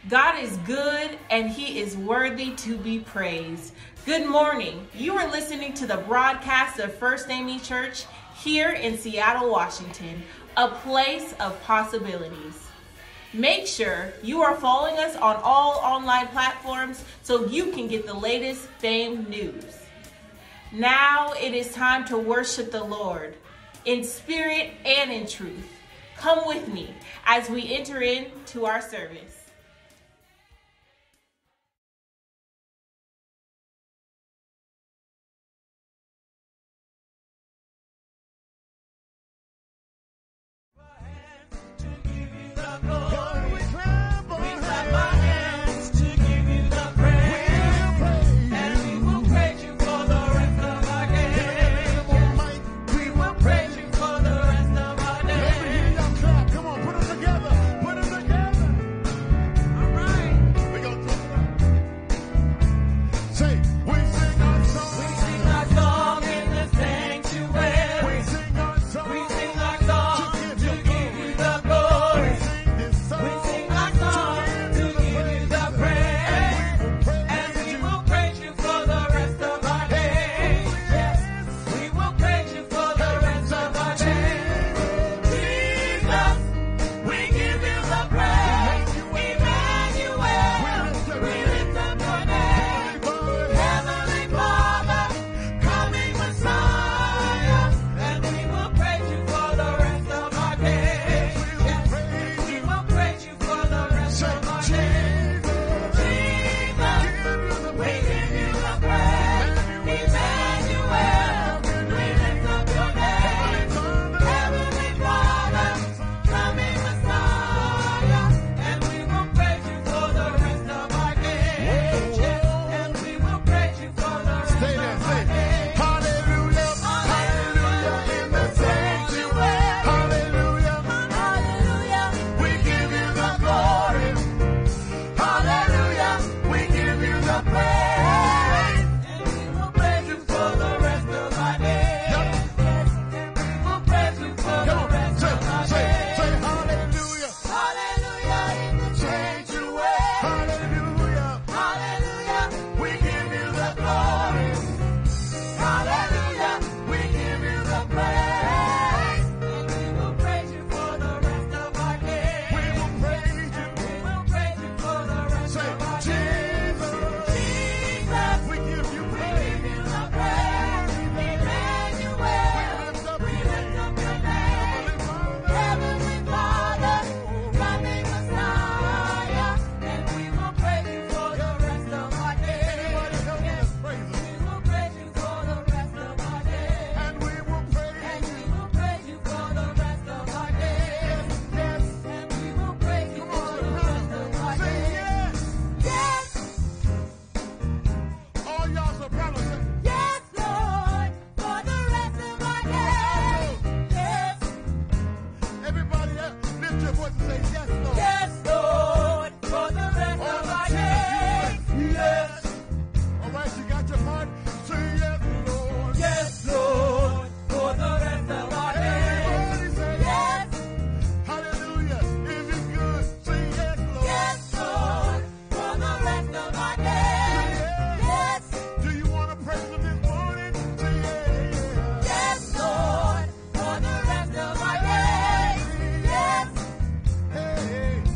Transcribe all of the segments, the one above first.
God is good and he is worthy to be praised. Good morning. You are listening to the broadcast of First AME Church here in Seattle, Washington, a place of possibilities. Make sure you are following us on all online platforms so you can get the latest fame news. Now it is time to worship the Lord in spirit and in truth. Come with me as we enter into our service. Hey,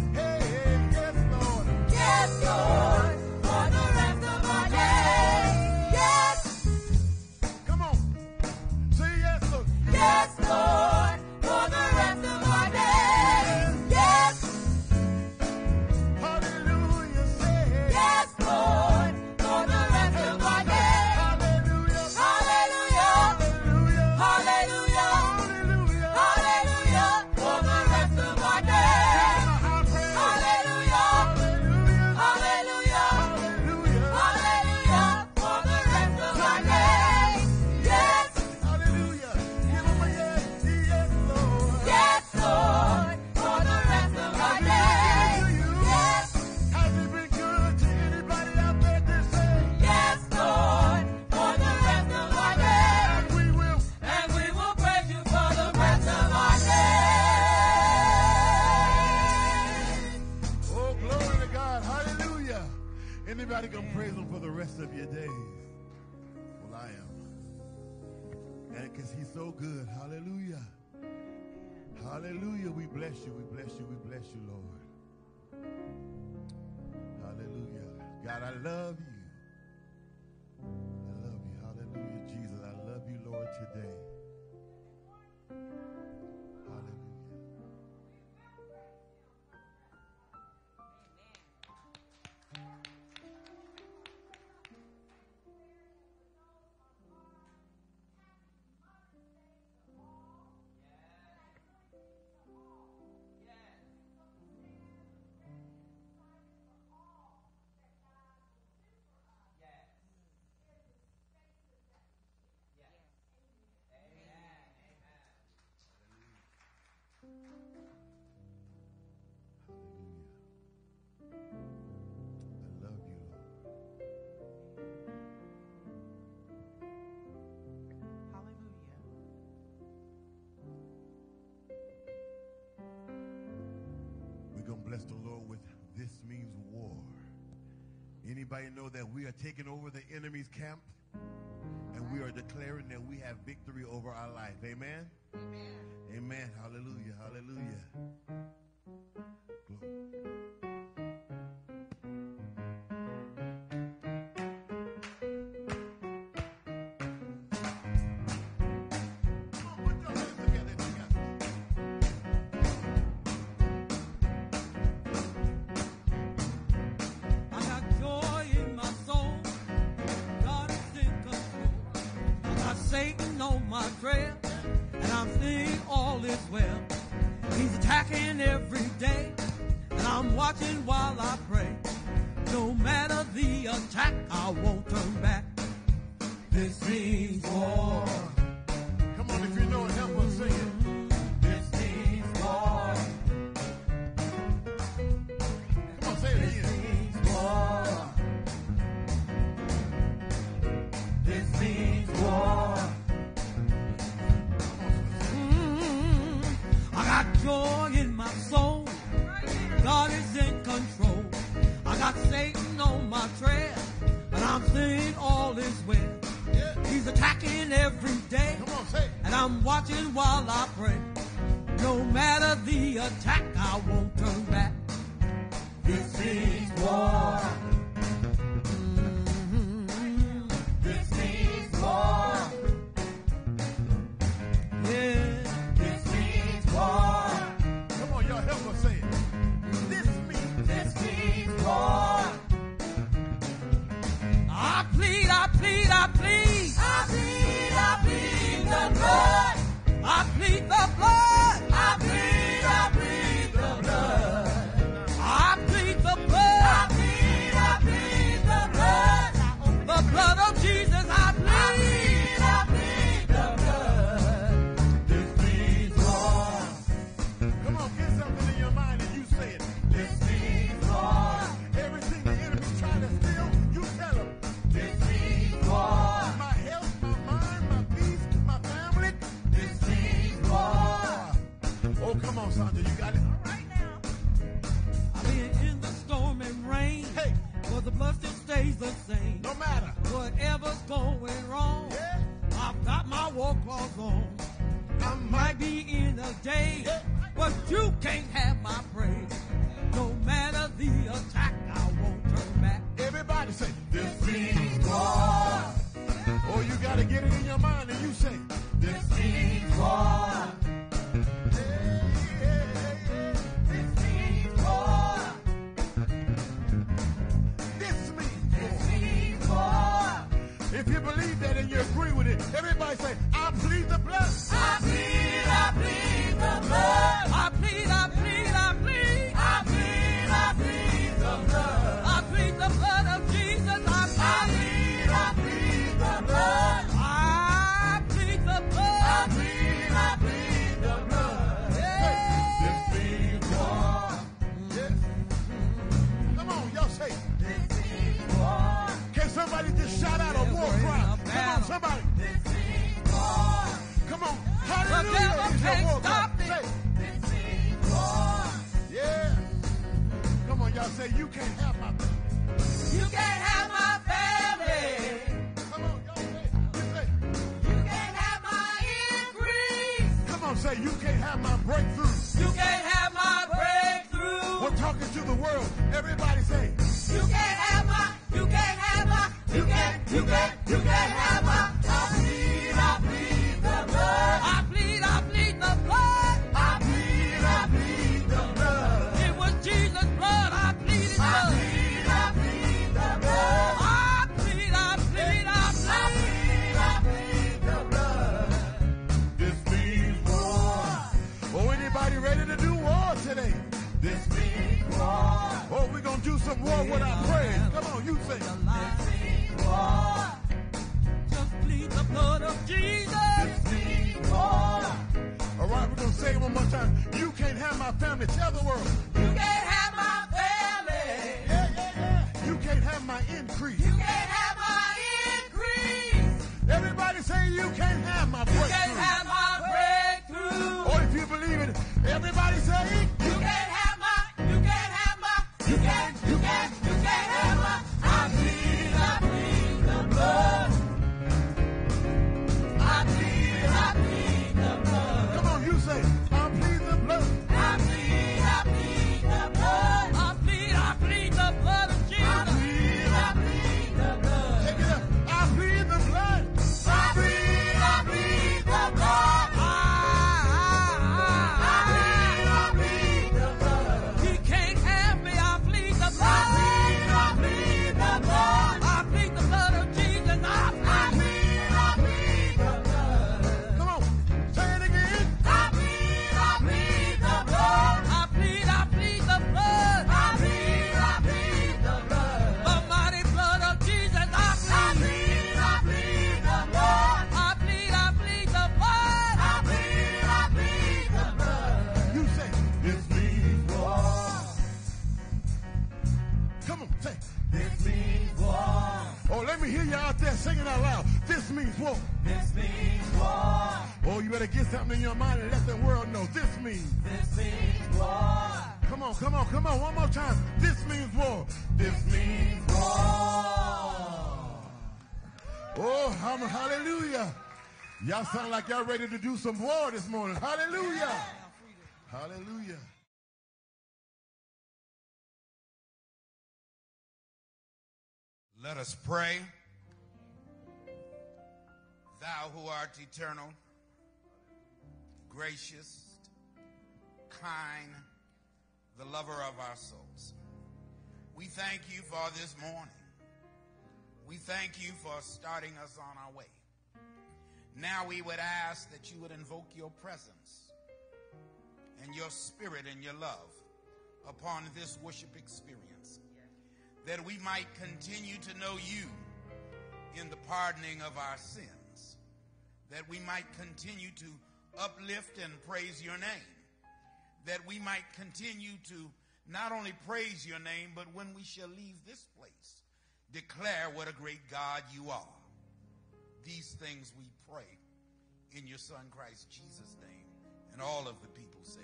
Anybody gonna praise him for the rest of your days? Well, I am. And because he's so good. Hallelujah. Hallelujah. We bless you. We bless you. We bless you, Lord. Hallelujah. God, I love you. I love you. Hallelujah, Jesus. I love you, Lord, today. We're going to bless the Lord with "This Means War." Anybody know that we are taking over the enemy's camp and we are declaring that we have victory over our life? Amen? Amen. Amen. Hallelujah. Hallelujah. Glory. Satan on my trail, and I'm thinking all is well. He's attacking every day, and I'm watching while I pray. No matter the attack, I won't turn back. This means war. Come on, if you know it, help us sing it. This means war. Come on, say it again. This means war. This means war. Joy in my soul, God is in control. I got Satan on my trail, and I'm saying all is well. He's attacking every day, and I'm watching while I pray. No matter the attack, I won't turn back. This means war. This means war. Yeah, this means war. Help us say it. This means war. I plead, I plead, I plead. I plead, I plead the blood. I plead the blood. I plead, I plead the blood. I plead the blood. I plead, I plead the blood. The blood of Jesus, I plead. I plead the blood. This means war. Come on, get something in your mind and you say it. This means war. Everything the enemy's trying to steal, you tell him. This means war. My health, my mind, my peace, my family. This means war. Oh, come on, Sandra, you got it. All right now. I've been in the storm and rain. Hey. But the blood still stays the same. No matter. Whatever's going wrong. Yeah. I've got my war clothes on. I might be in a daze. Yeah. But you can't have my praise. No matter the attack, I won't turn back. Everybody say, this means war. Oh, you got to get it in your mind and you say, this means war. This means war. This means war. If you believe that and you agree with it, everybody say, I plead the blood. I plead the blood. I plead, I plead, I plead. I plead the blood. I plead the blood of Jesus. I plead the blood. I plead the blood. I plead the blood. This means war. Yes. Come on, y'all say it. This means war. Can somebody just shout out a war cry? Come on, somebody. This means war. Come on. The Hallelujah. devil It's your can't war stop cry. me. Say it. This means war. Yeah. Come on, y'all say, you can't have my back. You can't have ready to do war today? This means war. Oh, we're going to do some war with our praise. Come on, you say. This means war. Just plead the blood of Jesus. This means war. All right, we're going to say it one more time. You can't have my family. Tell the world. You can't have my family. Yeah, yeah, yeah. You can't have my increase. You can't have my increase. Everybody say you can't have my breakthrough. You can't have my breakthrough. Or if you believe it, everybody say you can't have my, you can't have my, you can't have my. I plead the blood. I plead the blood. Come on, you say, I plead the blood. I plead the blood. I plead the blood of Jesus. I plead the blood. Take it up. I plead the blood. I plead the blood. I plead the blood. He can't have me. I plead the blood. I plead the blood. I plead the blood of Jesus. I plead the blood. Come on, say it again. I plead the blood. I plead the blood. I plead the blood. The mighty blood of Jesus. I plead the blood. I plead the blood. I plead the blood. You say, this means war. Come on, say, This means war. oh, let me hear you out there singing out loud. This means war. This means war. Oh, you better get something in your mind and let the world know. This means. This means war. Come on, come on, come on. One more time. This means war. This means War. oh, hallelujah. Y'all sound like y'all ready to do some war this morning. Hallelujah. Hallelujah. Let us pray. Thou who art eternal, gracious, kind, the lover of our souls. We thank you for this morning. We thank you for starting us on our way. Now we would ask that you would invoke your presence and your spirit and your love upon this worship experience, that we might continue to know you in the pardoning of our sins, that we might continue to uplift and praise your name, that we might continue to not only praise your name, but when we shall leave this place, declare what a great God you are. These things we pray in your Son Christ Jesus' name. And all of the people said,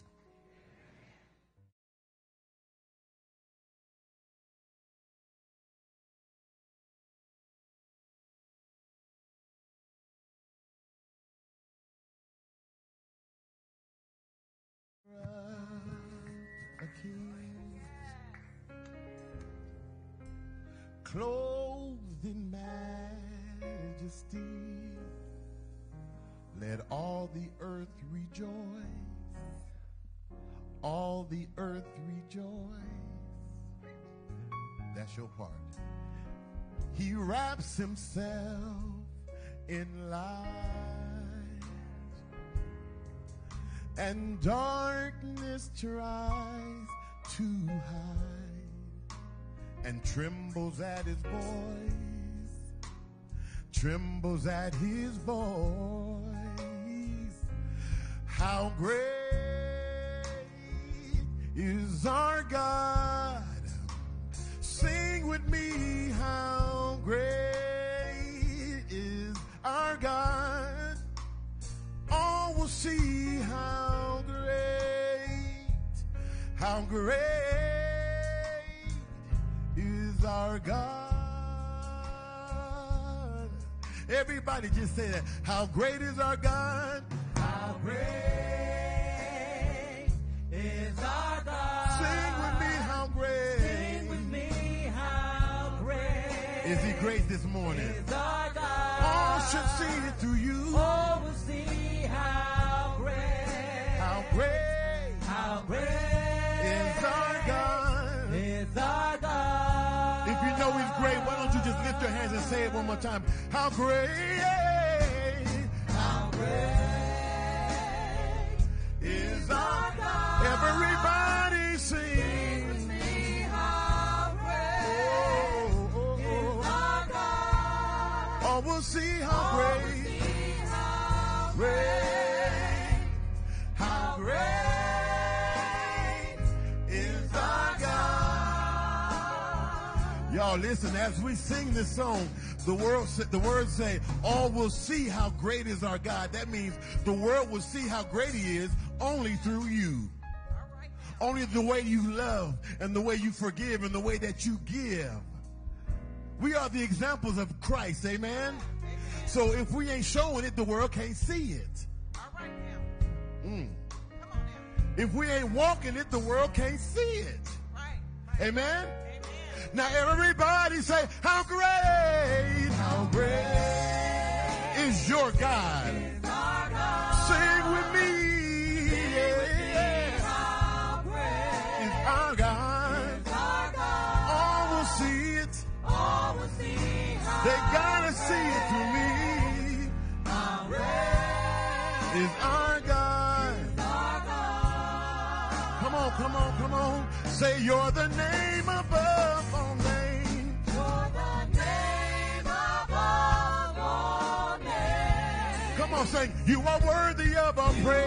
A king clothed in majesty, let all the earth rejoice, all the earth rejoice. That's your part. He wraps himself in light, and darkness tries to hide, and trembles at his voice, trembles at his voice. How great is our God? Sing with me, how great is our God? All will see how great is our God. Everybody just say that. How great is our God? How great is our God? Sing with me, how great. Sing with me, how great Is he great this morning? is our God? All should see it through you. All will see how great, How great how great is our God? is our God. If you know he's great, why don't you just lift your hands and say it one more time? How great, How great is our God? will see how great, how great is our God. Y'all listen, as we sing this song, the words say, all will see how great is our God. That means the world will see how great he is only through you. Only the way you love and the way you forgive and the way that you give. We are the examples of Christ, amen? So if we ain't showing it, the world can't see it. If we ain't walking it, the world can't see it. Amen? Now everybody say, how great is your God? Sing with me. Is our God. All will see it. They gotta see it through me. Is our God. Come on, come on, come on. Say you're the name above all names. You're the name above all names. Come on, say you are worthy of our praise.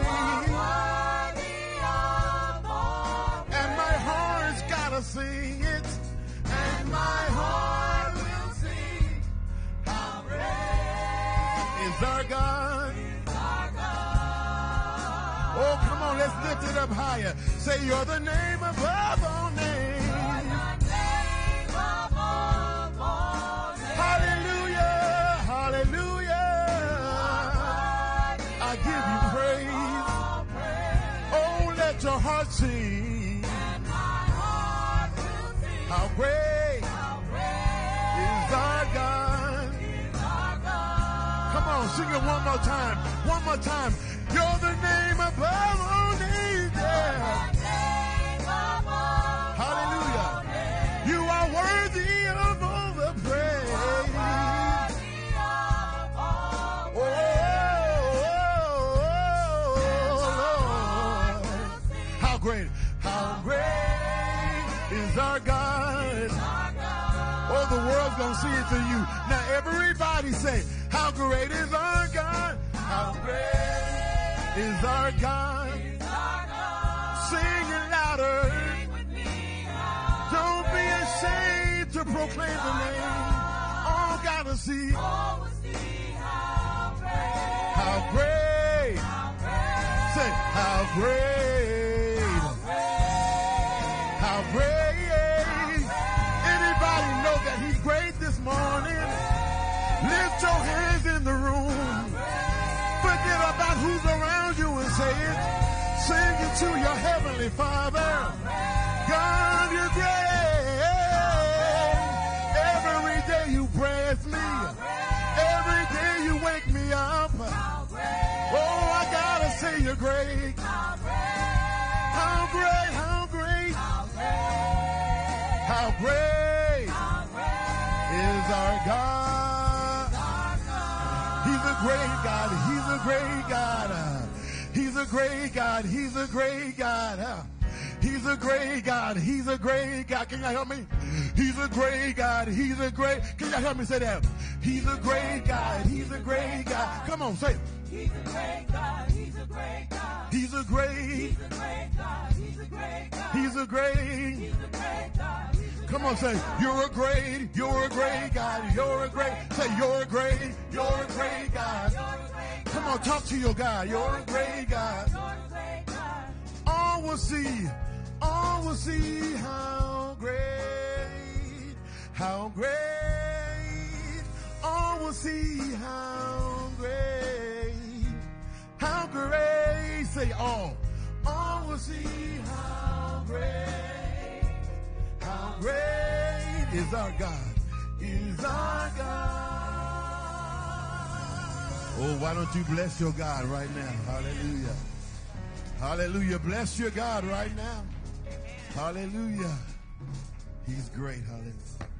And my heart's gotta sing it. And my heart will sing. How great is our God. Oh, come on, let's lift it up higher. Say, you're the name above all names. Hallelujah, hallelujah. I give you praise. Oh, let your heart sing. How great is our God. Come on, sing it one more time. One more time. You're the name above all names. Yeah. Hallelujah. You are worthy of all the praise. Oh, Lord. How great is our God. Oh, the world's going to see it through you. Now, everybody say, how great is our God? How great is our God. Sing it louder. Don't be ashamed to proclaim the name. All gotta see. How great. Say, how great. How great. Anybody know that he's great this morning? Lift your hands in the room. Forget about who's around you and say it. Sing it to your heavenly Father. God, you're great. Every day you bless me. Every day you wake me up. Oh, I gotta say you're great. How great, how great, how great is our God. He's a great God. He's a great God. He's a great God. He's a great God. He's a great God. He's a great God. Can y'all help me? He's a great God. He's a great. Can y'all help me say that? He's a great God. He's a great God. Come on, say it. He's a great God. He's a great God. He's a great. He's a great God. He's a great God. He's a great. He's a great God. Come on, say, you're a great God. You're a great. Say, you're a great God. Come on, talk to your God. You're a great God. All will see how great. All will see how great. Say all will see how great is our God. Oh, why don't you bless your God right now? Hallelujah. Hallelujah. Bless your God right now. Hallelujah. He's great. Hallelujah.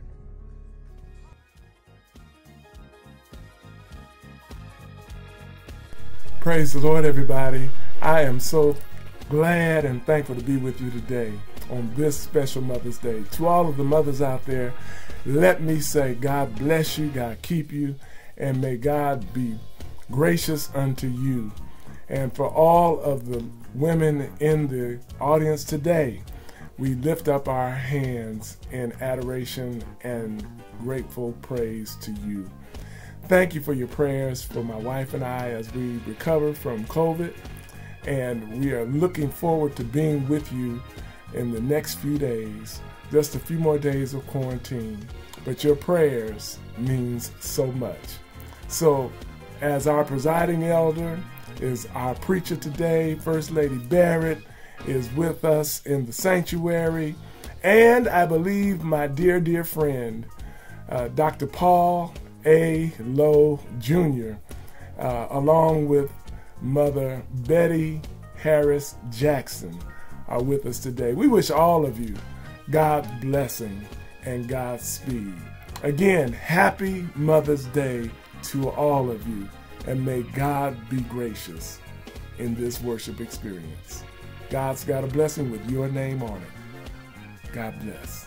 Praise the Lord, everybody. I am so glad and thankful to be with you today on this special Mother's Day. To all of the mothers out there, let me say God bless you, God keep you, and may God be gracious unto you. And for all of the women in the audience today, we lift up our hands in adoration and grateful praise to you. Thank you for your prayers for my wife and I as we recover from COVID, and we are looking forward to being with you in the next few days, just a few more days of quarantine. But your prayers means so much. So as our presiding elder is our preacher today, First Lady Barrett is with us in the sanctuary, and I believe my dear friend, Dr. Paul A. Lowe Jr., along with Mother Betty Harris Jackson, are with us today. We wish all of you God's blessing and God's speed. Again, happy Mother's Day to all of you, and may God be gracious in this worship experience. God's got a blessing with your name on it. God bless.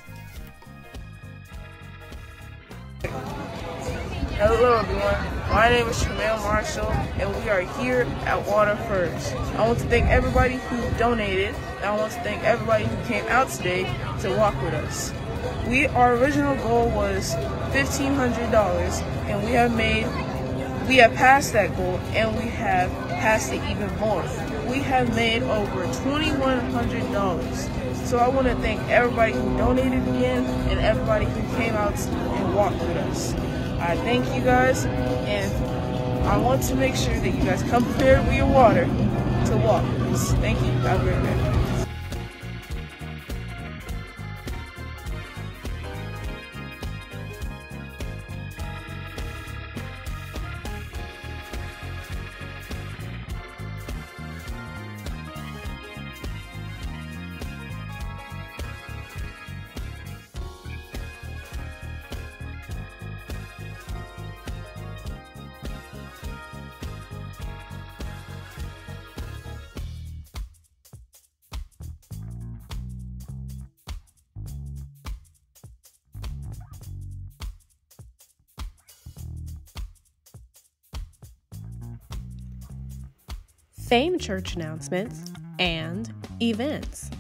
Hello everyone, my name is Shamel Marshall and we are here at Water First. I want to thank everybody who donated, and I want to thank everybody who came out today to walk with us. Our original goal was $1,500 and we have passed that goal, and we have passed it even more. We have made over $2,100. So I want to thank everybody who donated again and everybody who came out and walked with us. I thank you guys, and I want to make sure that you guys come prepared with your water to walk with us. Thank you. Have a great day. Fame Church announcements and events.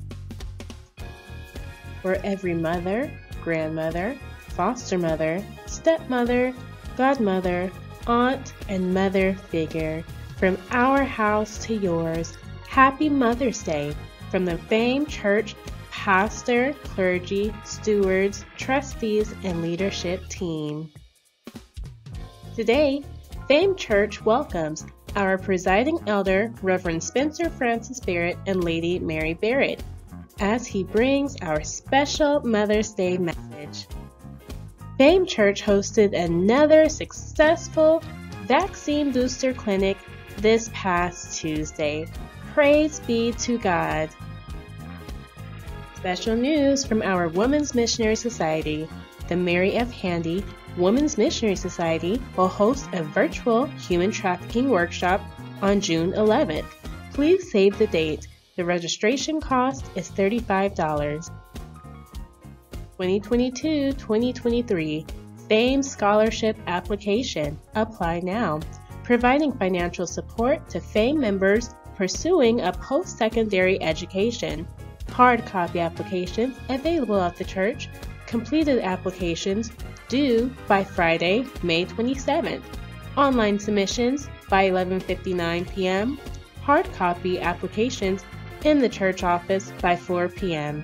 For every mother, grandmother, foster mother, stepmother, godmother, aunt, and mother figure, from our house to yours, happy Mother's Day from the Fame Church pastor, clergy, stewards, trustees, and leadership team. Today, Fame Church welcomes our presiding elder, Reverend Spencer Francis Barrett and Lady Mary Barrett, as he brings our special Mother's Day message. Fame Church hosted another successful vaccine booster clinic this past Tuesday. Praise be to God. Special news from our Women's Missionary Society. The Mary F. Handy Women's Missionary Society will host a virtual human trafficking workshop on June 11th. Please save the date. The registration cost is $35. 2022-2023 Fame Scholarship Application. Apply now. Providing financial support to Fame members pursuing a post-secondary education. Hard copy applications available at the church. Completed applications due by Friday, May 27th. Online submissions by 11:59 p.m. Hard copy applications in the church office by 4 p.m.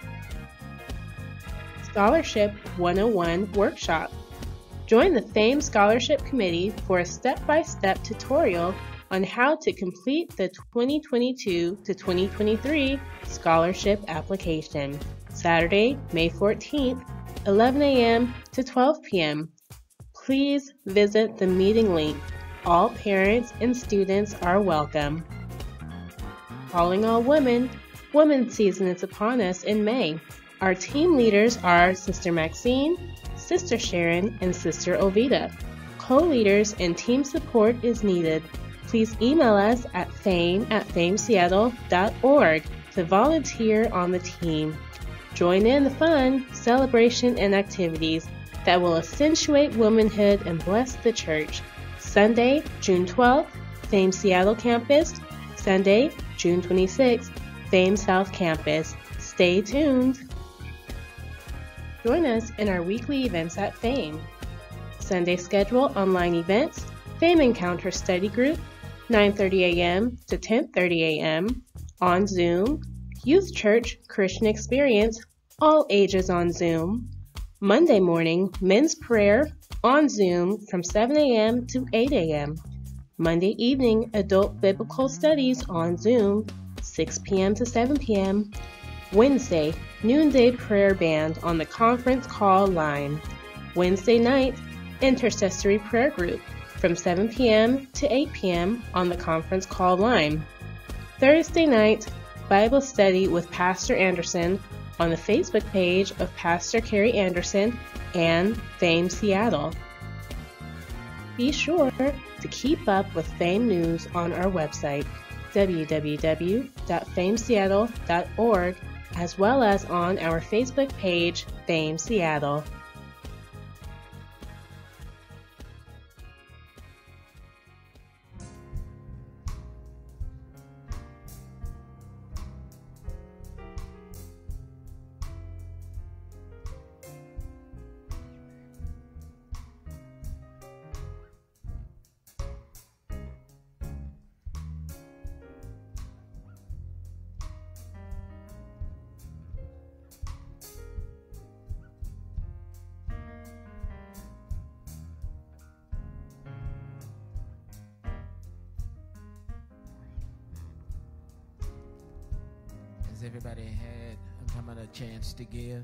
Scholarship 101 Workshop. Join the Fame Scholarship Committee for a step-by-step tutorial on how to complete the 2022 to 2023 scholarship application. Saturday, May 14th, 11 a.m. to 12 p.m. Please visit the meeting link. All parents and students are welcome. Calling all women, Women's Season is upon us in May. Our team leaders are Sister Maxine, Sister Sharon, and Sister Ovita. Co-leaders and team support is needed. Please email us at fame@fameseattle.org to volunteer on the team. Join in the fun, celebration, and activities. that will accentuate womanhood and bless the church. Sunday, June 12th, Fame Seattle Campus. Sunday, June 26th, Fame South Campus. Stay tuned. Join us in our weekly events at Fame. Sunday schedule online events, Fame Encounter Study Group, 9:30 a.m. to 10:30 a.m. on Zoom. Youth Church Christian Experience, all ages on Zoom. Monday morning, men's prayer on Zoom from 7 a.m. to 8 a.m. Monday evening, adult biblical studies on Zoom, 6 p.m. to 7 p.m. Wednesday, noonday prayer band on the conference call line. Wednesday night, intercessory prayer group from 7 p.m. to 8 p.m. on the conference call line. Thursday night, Bible study with Pastor Anderson on the Facebook page of Pastor Carrie Anderson and Fame Seattle. Be sure to keep up with Fame news on our website, www.fameseattle.org, as well as on our Facebook page, Fame Seattle. Has everybody had, I'm talking about, a chance to give?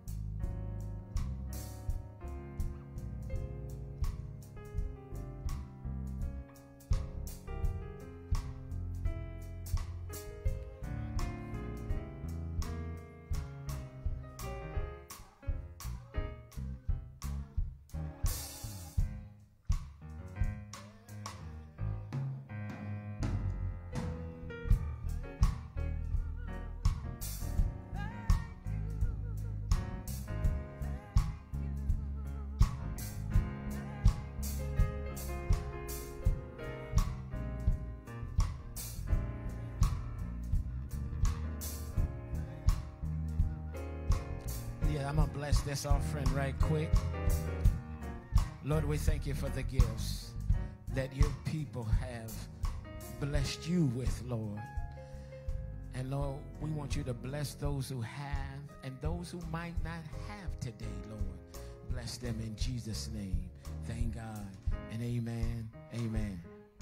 I'm going to bless this offering right quick. Lord, we thank you for the gifts that your people have blessed you with, Lord. And Lord, we want you to bless those who have and those who might not have today, Lord. Bless them in Jesus' name. Thank God. And amen. Amen.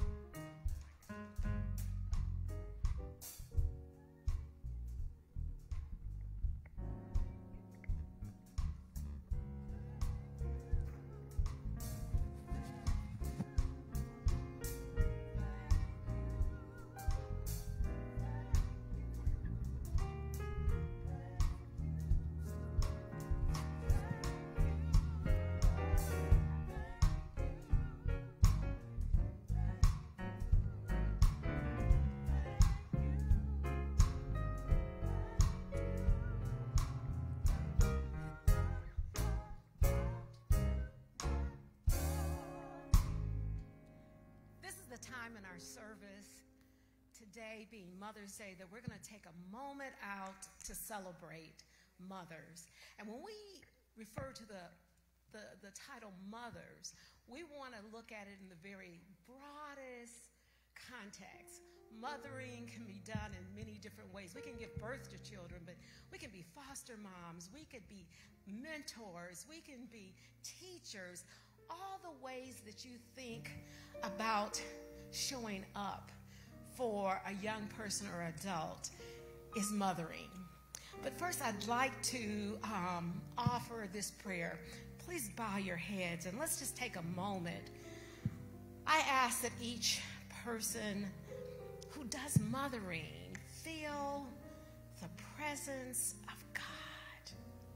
Time in our service today being Mother's Day that we're going to take a moment out to celebrate mothers. And when we refer to the title mothers, we want to look at it in the very broadest context. Mothering can be done in many different ways. We can give birth to children, but we can be foster moms, we could be mentors, we can be teachers. All the ways that you think about showing up for a young person or adult is mothering. But first, I'd like to offer this prayer. Please bow your heads and let's just take a moment. I ask that each person who does mothering feel the presence of God.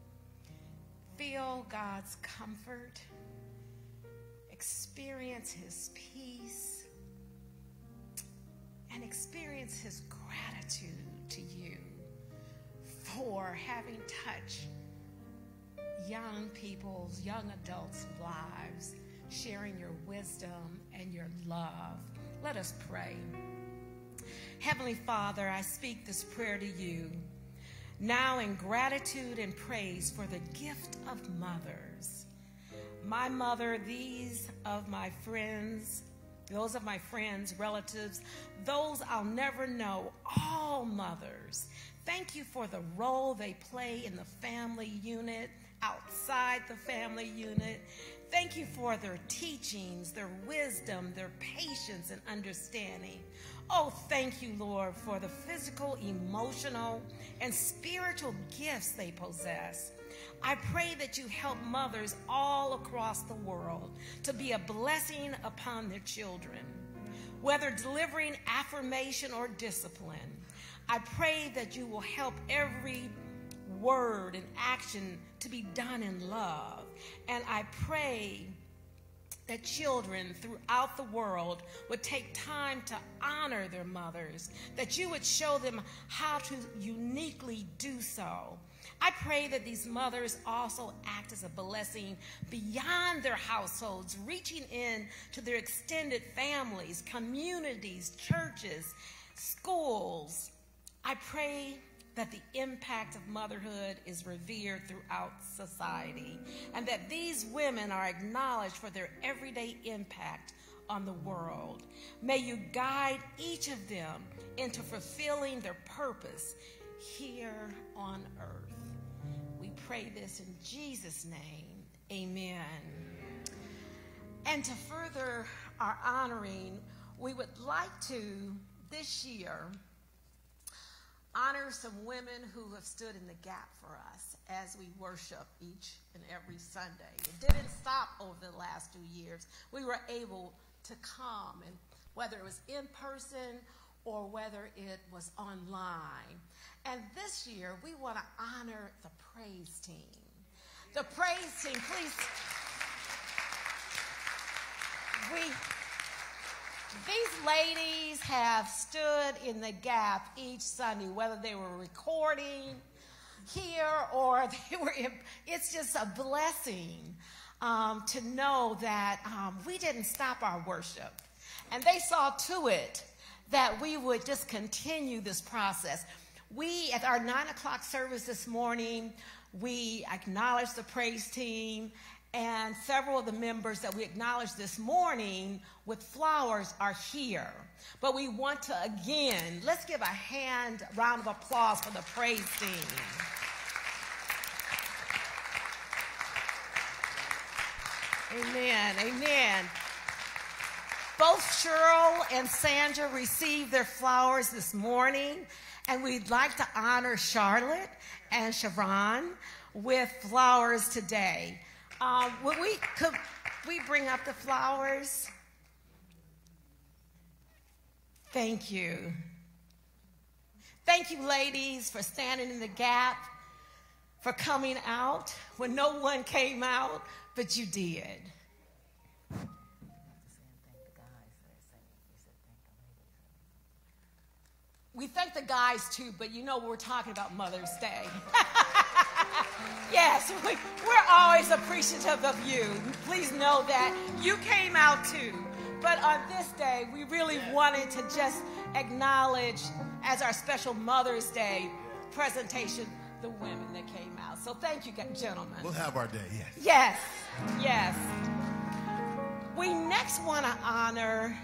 Feel God's comfort. Experience his peace and experience his gratitude to you for having touched young people's, young adults' lives, sharing your wisdom and your love. Let us pray. Heavenly Father, I speak this prayer to you now in gratitude and praise for the gift of mothers. My mother, these of my friends, those of my friends, relatives, those I'll never know, all mothers. Thank you for the role they play in the family unit, outside the family unit. Thank you for their teachings, their wisdom, their patience and understanding. Oh, thank you, Lord, for the physical, emotional, and spiritual gifts they possess. I pray that you help mothers all across the world to be a blessing upon their children, whether delivering affirmation or discipline. I pray that you will help every word and action to be done in love. And I pray that children throughout the world would take time to honor their mothers, that you would show them how to uniquely do so. I pray that these mothers also act as a blessing beyond their households, reaching in to their extended families, communities, churches, schools. I pray that the impact of motherhood is revered throughout society, and that these women are acknowledged for their everyday impact on the world. May you guide each of them into fulfilling their purpose here on earth. We pray this in Jesus' name, amen. And to further our honoring, we would like to, this year, honor some women who have stood in the gap for us as we worship each and every Sunday. It didn't stop over the last 2 years. We were able to come, and whether it was in person or whether it was online. And this year, we want to honor the praise team. The praise team, please. These ladies have stood in the gap each Sunday, whether they were recording here or they were in, it's just a blessing to know that we didn't stop our worship. And they saw to it that we would just continue this process. We, at our 9 o'clock service this morning, we acknowledged the praise team, and several of the members that we acknowledged this morning with flowers are here. But we want to, again, let's give a round of applause for the praise team. Amen, amen. Both Cheryl and Sandra received their flowers this morning, and we'd like to honor Charlotte and Siobhan with flowers today. Could we bring up the flowers? Thank you. Thank you, ladies, for standing in the gap, for coming out when no one came out, but you did. We thank the guys too, but you know we're talking about Mother's Day. Yes, we're always appreciative of you. Please know that you came out too. But on this day, we really wanted to just acknowledge, as our special Mother's Day presentation, the women that came out. So thank you, gentlemen. We'll have our day, yes. Yes, yes. We next want to honor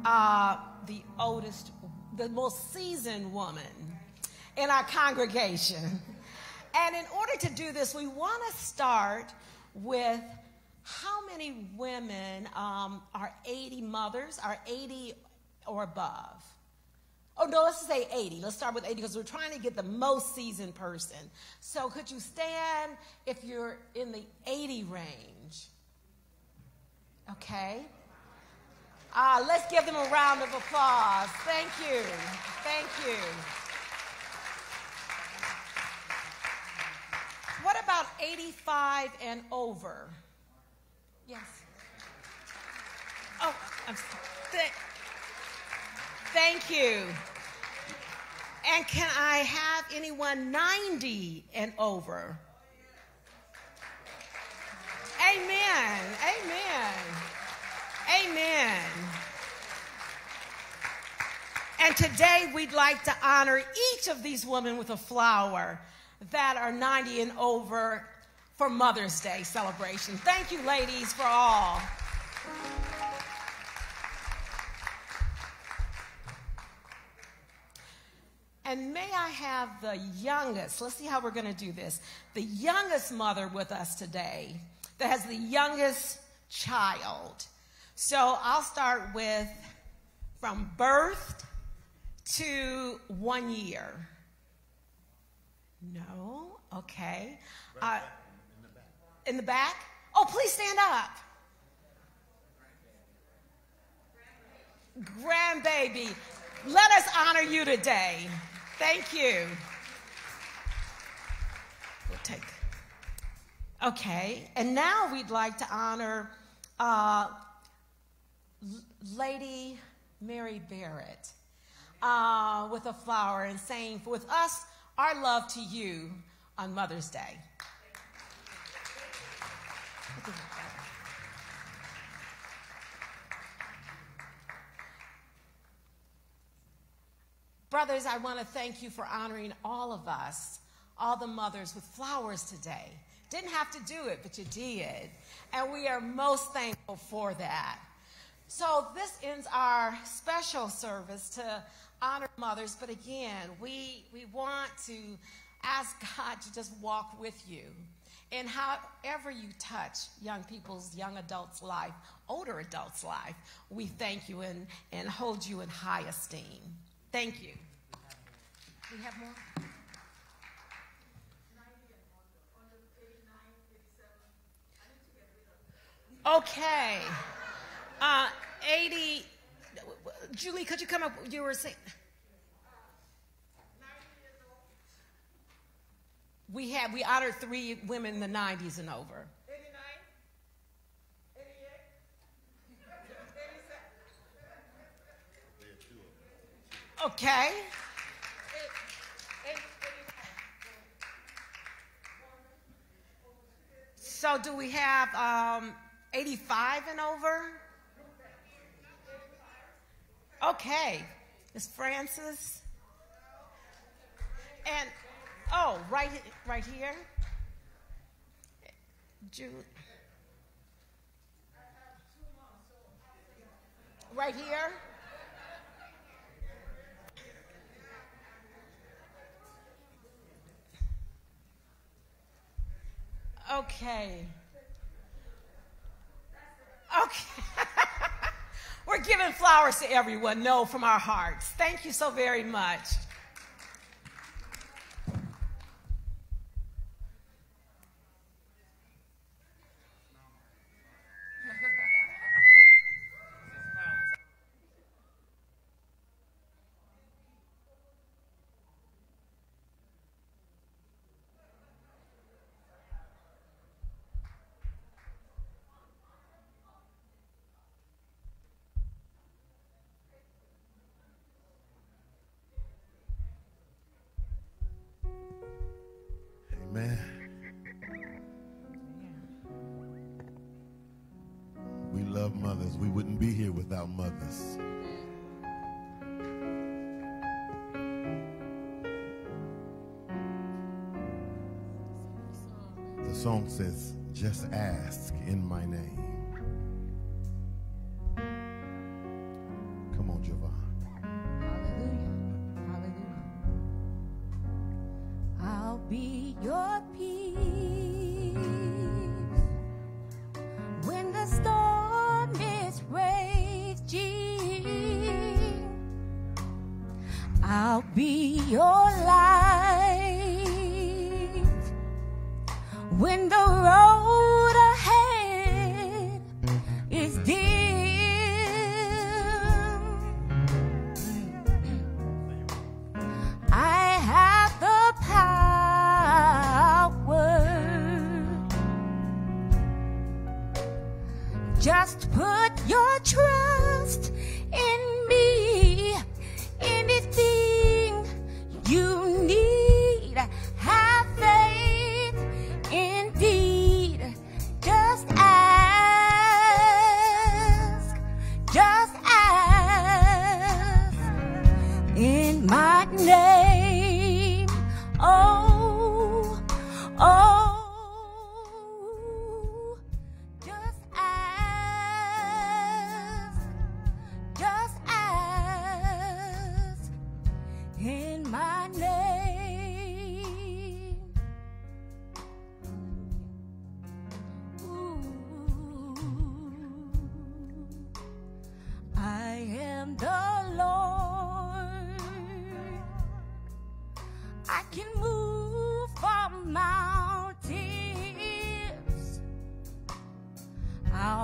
the most seasoned woman in our congregation. And in order to do this, we want to start with how many women are 80 mothers, are 80 or above. Oh, no, let's say 80. Let's start with 80 because we're trying to get the most seasoned person. So could you stand if you're in the 80 range? Okay. Let's give them a round of applause. Thank you. Thank you. What about 85 and over? Yes. Oh, I'm sorry. Thank you. And can I have anyone 90 and over? Amen. Amen. Amen. And today we'd like to honor each of these women with a flower that are 90 and over for Mother's Day celebration. Thank you, ladies, for all. And may I have the youngest, let's see how we're going to do this, the youngest mother with us today that has the youngest child. So I'll start with from birth to 1 year. No? Okay. In the back? Oh, please stand up. Grandbaby. Let us honor you today. Thank you. We'll take. Okay. And now we'd like to honor Lady Mary Barrett with a flower and saying, with us, our love to you on Mother's Day. Brothers, I want to thank you for honoring all of us, all the mothers, with flowers today. Didn't have to do it, but you did. And we are most thankful for that. So this ends our special service to honor mothers. But again, we want to ask God to just walk with you. And however you touch young people's, young adults' life, older adults' life, we thank you and hold you in high esteem. Thank you. We have more? Okay. 80. Julie, could you come up? You were saying. We honored 3 women in the 90s and over. 89, 88, 87. Okay. So do we have 85 and over? Okay. Miss Francis. And oh, right here. Julie. Right here. Okay. Okay. We're giving flowers to everyone. No, from our hearts. Thank you so very much. Amen. We love mothers. We wouldn't be here without mothers. The song says, just ask in my name. Come on, Javon. I'll be your peace when the storm is raging. I'll be your light when the road ahead is dim. I have the power. Just put your trust in me. Anything you need, have faith indeed. Just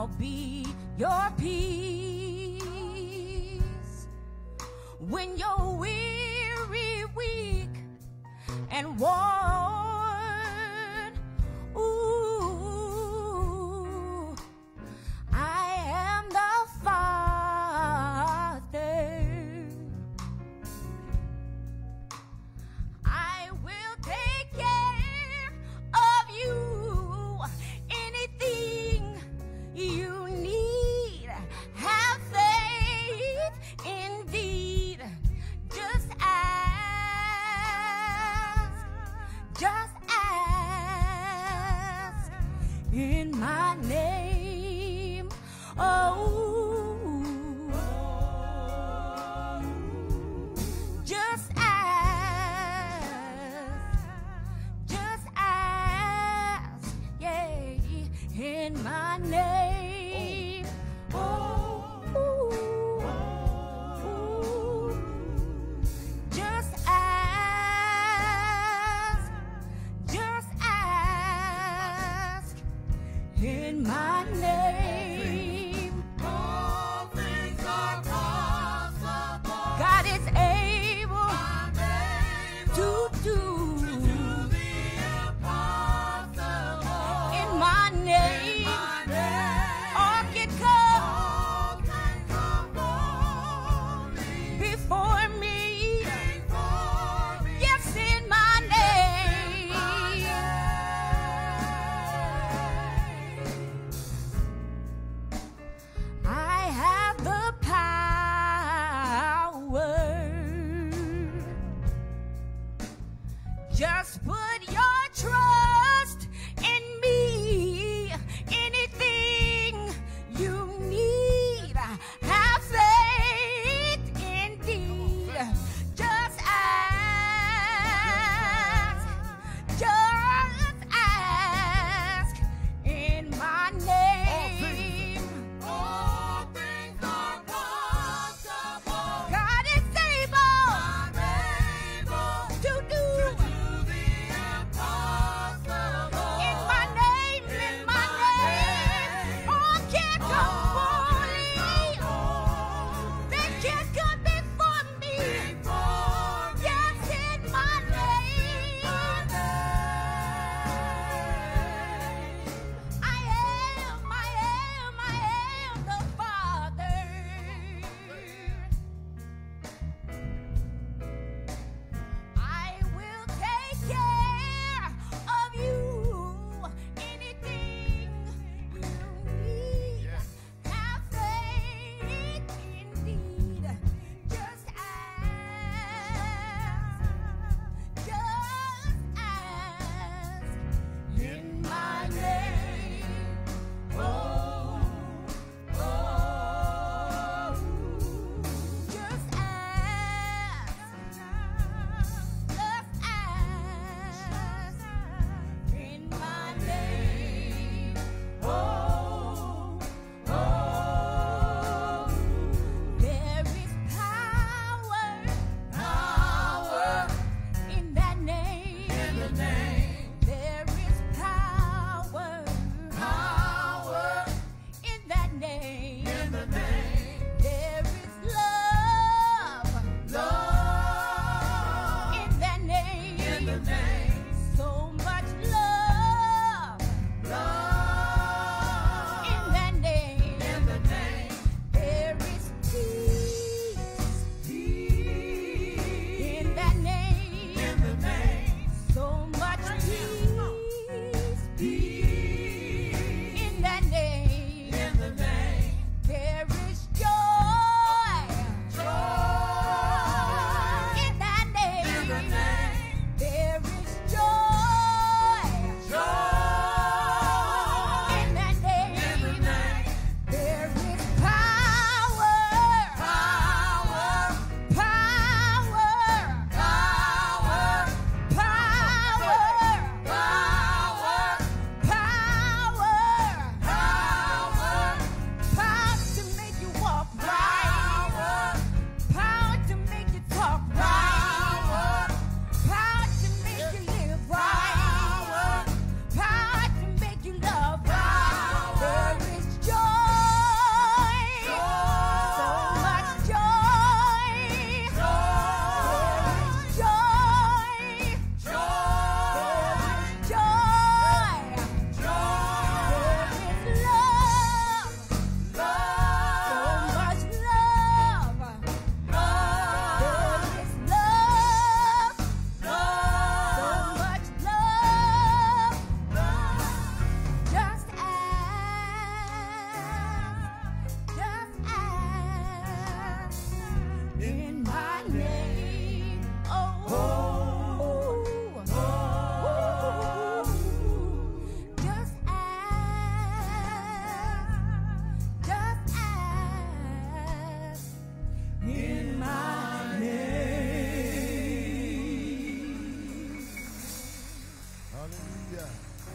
I'll be your peace. When you're weary, weak, and worn, ooh, I am the Father. I will take care of you. Anything you need, have faith indeed. Just ask in my name. Oh, just ask, yeah, in my name. Oh, just ask in my name. All things are possible. God is able to do The impossible. in my name. All can come All things are falling before me. before me. Yes, in my name. I have the power. Just put your trust in me. Anything you need, have faith indeed. Just ask in my name. All things are possible. God is able to do The impossible. in my name, all can come fully. They can't come before me. Yes, in my name. I am the Father. I will take care of you. Anything you need, have faith indeed. Just ask in my name. Oh, just ask in my name. Oh, there is power in that name. There is power in that name. There is love in that name. So much love in that name. There is peace in that name. So much Hallelujah.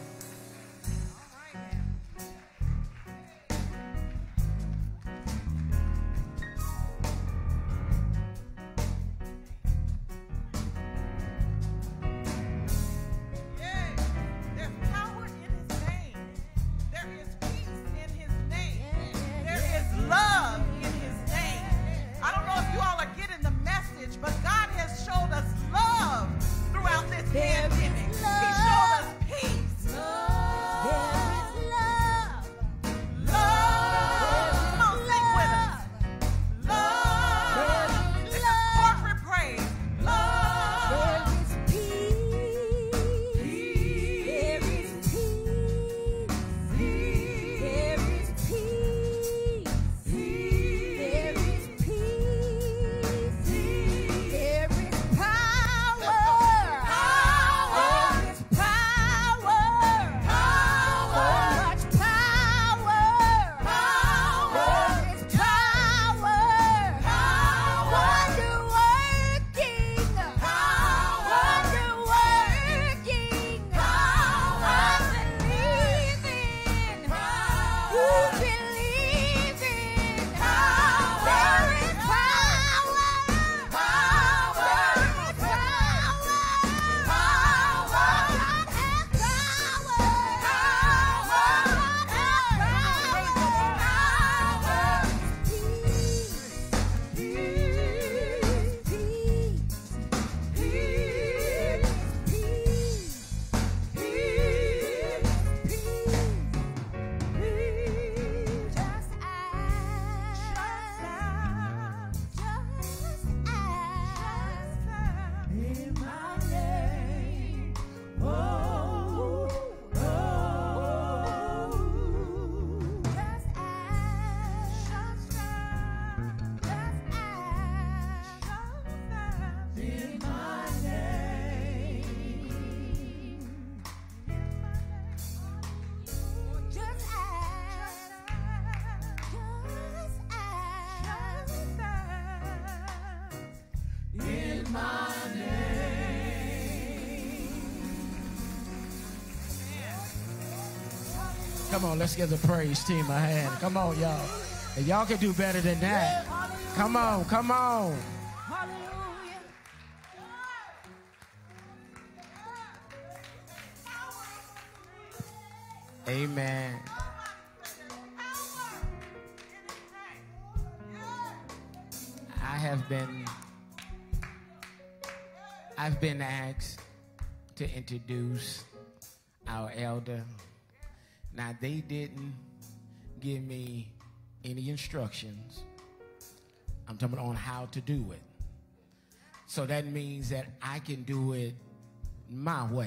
Come on, let's give the praise team a hand. Come on, y'all. And y'all can do better than that. Come on, come on. Amen. I've been asked to introduce our elder. Now, they didn't give me any instructions. I'm talking on how to do it. So that means that I can do it my way.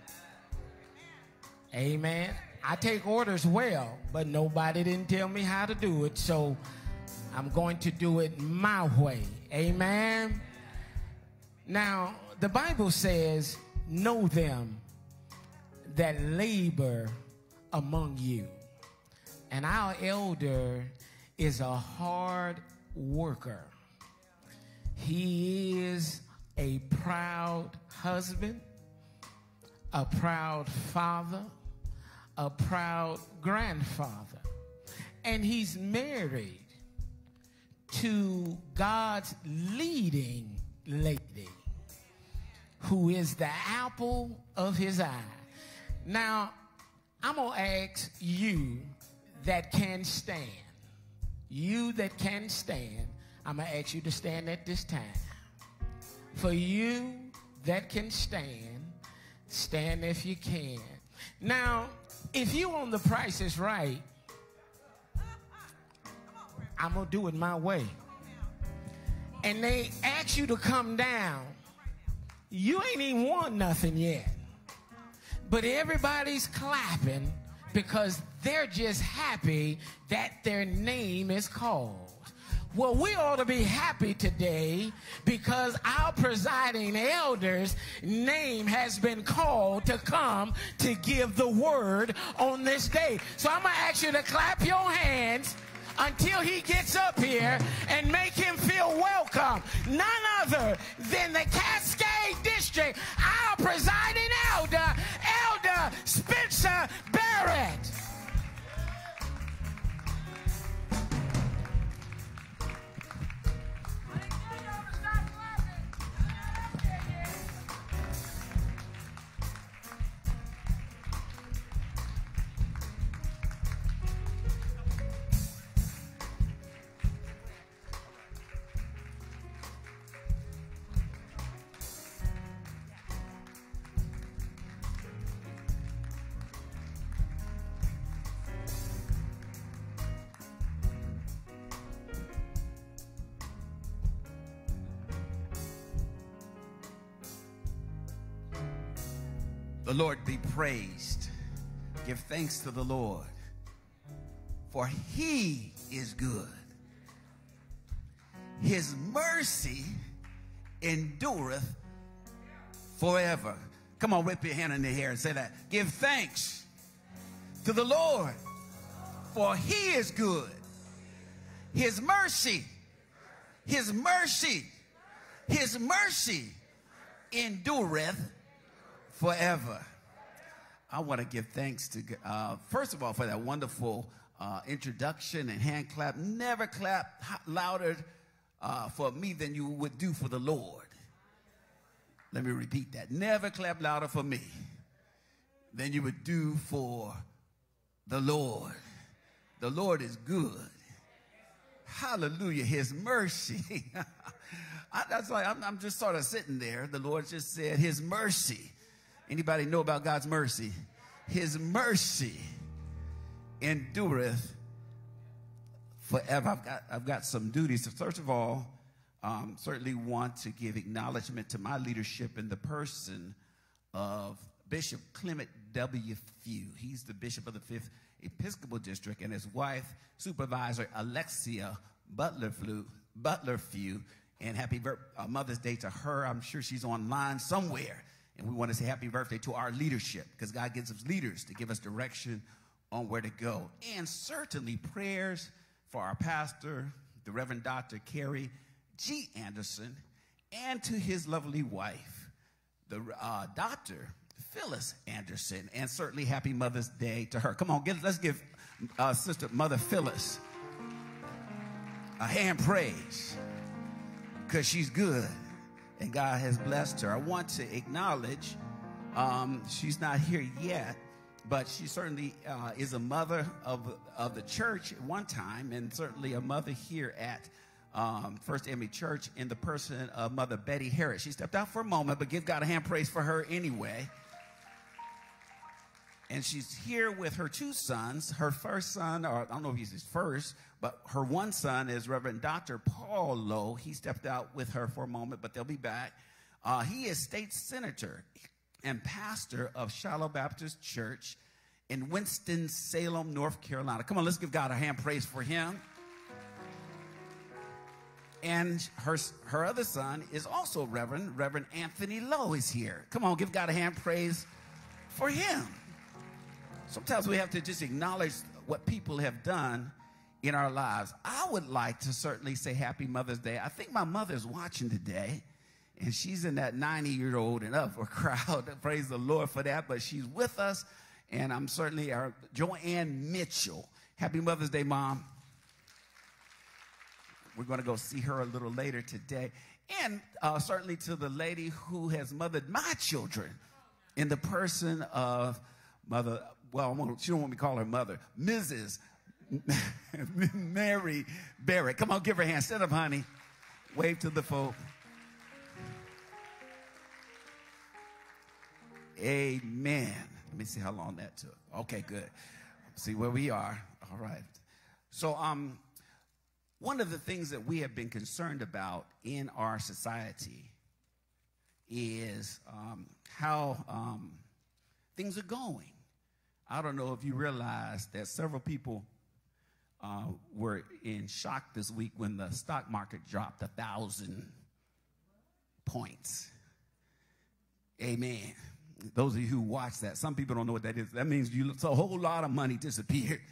Amen. I take orders well, but nobody didn't tell me how to do it, so I'm going to do it my way. Amen. Now, the Bible says, know them that labor among you. And our elder is a hard worker. He is a proud husband, a proud father, a proud grandfather. And he's married to God's leading lady, who is the apple of his eye. Now, I'm going to ask you that can stand. You that can stand, I'm going to ask you to stand at this time. For you that can stand, stand if you can. Now, if you on The Price is Right, I'm going to do it my way. And they ask you to come down. You ain't even won nothing yet. But everybody's clapping because they're just happy that their name is called. Well, we ought to be happy today because our presiding elder's name has been called to come to give the word on this day. So I'm going to ask you to clap your hands until he gets up here and make him feel welcome. None other than the Cascade District, our presiding elder, Elder The Lord be praised. Give thanks to the Lord, for he is good. His mercy endureth forever. Come on, whip your hand in the air and say that. Give thanks to the Lord, for he is good. His mercy, his mercy, his mercy endureth forever. I want to give thanks to, first of all, for that wonderful introduction and hand clap. Never clap louder for me than you would do for the Lord. Let me repeat that. Never clap louder for me than you would do for the Lord. The Lord is good. Hallelujah. His mercy. That's why I'm just sort of sitting there. The Lord just said his mercy. Anybody know about God's mercy? His mercy endureth forever. I've got some duties. So first of all, certainly want to give acknowledgement to my leadership in the person of Bishop Clement W. Few. He's the bishop of the 5th Episcopal District, and his wife, Supervisor Alexia Butler Few. And happy Mother's Day to her. I'm sure she's online somewhere. And we want to say happy birthday to our leadership, because God gives us leaders to give us direction on where to go. And certainly prayers for our pastor, the Reverend Dr. Kerry G. Anderson, and to his lovely wife, the Dr. Phyllis Anderson. And certainly happy Mother's Day to her. Come on, let's give Sister Mother Phyllis a hand praise, because she's good and God has blessed her. I want to acknowledge, she's not here yet, but she certainly is a mother of the church at one time, and certainly a mother here at First Emmy Church in the person of Mother Betty Harris. She stepped out for a moment, but give God a hand praise for her anyway. And she's here with her 2 sons. Her first son, or I don't know if he's his first, but her one son is Reverend Dr. Paul Lowe. He stepped out with her for a moment, but they'll be back. He is state senator and pastor of Shiloh Baptist Church in Winston-Salem, North Carolina. Come on, let's give God a hand praise for him. And her other son is also Reverend Anthony Lowe is here. Come on, give God a hand praise for him. Sometimes we have to just acknowledge what people have done in our lives. I would like to certainly say happy Mother's Day. I think my mother's watching today, and she's in that 90-year-old and up crowd. Praise the Lord for that, but she's with us, and I'm certainly Joanne Mitchell. Happy Mother's Day, Mom. We're going to go see her a little later today. And certainly to the lady who has mothered my children in the person of Mother, well, she don't want me to call her mother, Mrs. Mary Barrett. Come on, give her a hand. Stand up, honey. Wave to the folk. Amen. Let me see how long that took. Okay, good. See where we are. All right. So, one of the things that we have been concerned about in our society is how things are going. I don't know if you realize that several people were in shock this week when the stock market dropped 1,000 points. Amen. Those of you who watch that, some people don't know what that is. That means a whole lot of money disappeared.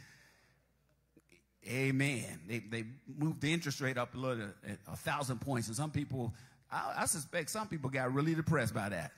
Amen. They moved the interest rate up a little, 1,000 points, and some people, I suspect some people got really depressed by that.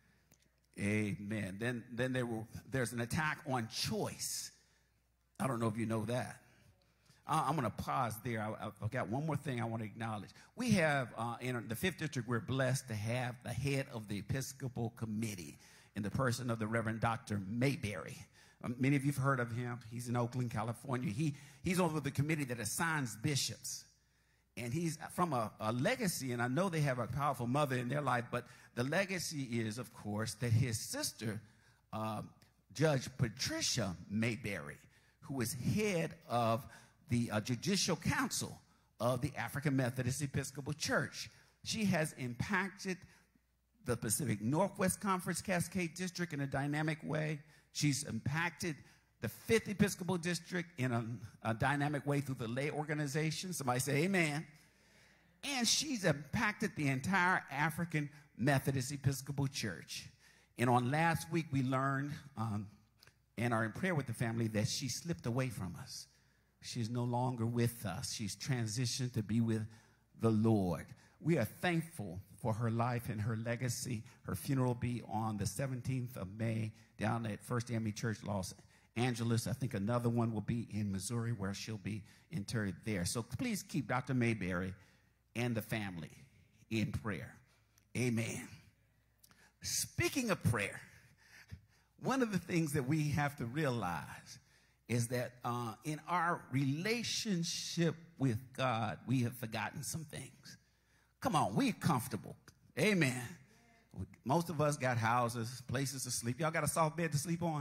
Amen. Then there's an attack on choice. I don't know if you know that. I'm going to pause there. I've got one more thing I want to acknowledge. We have, in the 5th District, we're blessed to have the head of the Episcopal Committee in the person of the Reverend Dr. Mayberry. Many of you have heard of him. He's in Oakland, California. He's over the committee that assigns bishops. And he's from a legacy, and I know they have a powerful mother in their life, but the legacy is, of course, that his sister, Judge Patricia Mayberry, who is head of the Judicial Council of the African Methodist Episcopal Church, she has impacted the Pacific Northwest Conference Cascade District in a dynamic way. She's impacted the 5th Episcopal District in a dynamic way through the lay organization. Somebody say amen. And she's impacted the entire African Methodist Episcopal Church. And on last week, we learned and are in prayer with the family that she slipped away from us. She's no longer with us. She's transitioned to be with the Lord. We are thankful for her life and her legacy. Her funeral will be on the 17th of May down at First AME Church, Los Angeles. I think another one will be in Missouri where she'll be interred there. So please keep Dr. Mayberry and the family in prayer. Amen. Speaking of prayer, one of the things that we have to realize is that in our relationship with God, we have forgotten some things. Come on, we're comfortable. Amen. Most of us got houses, places to sleep. Y'all got a soft bed to sleep on?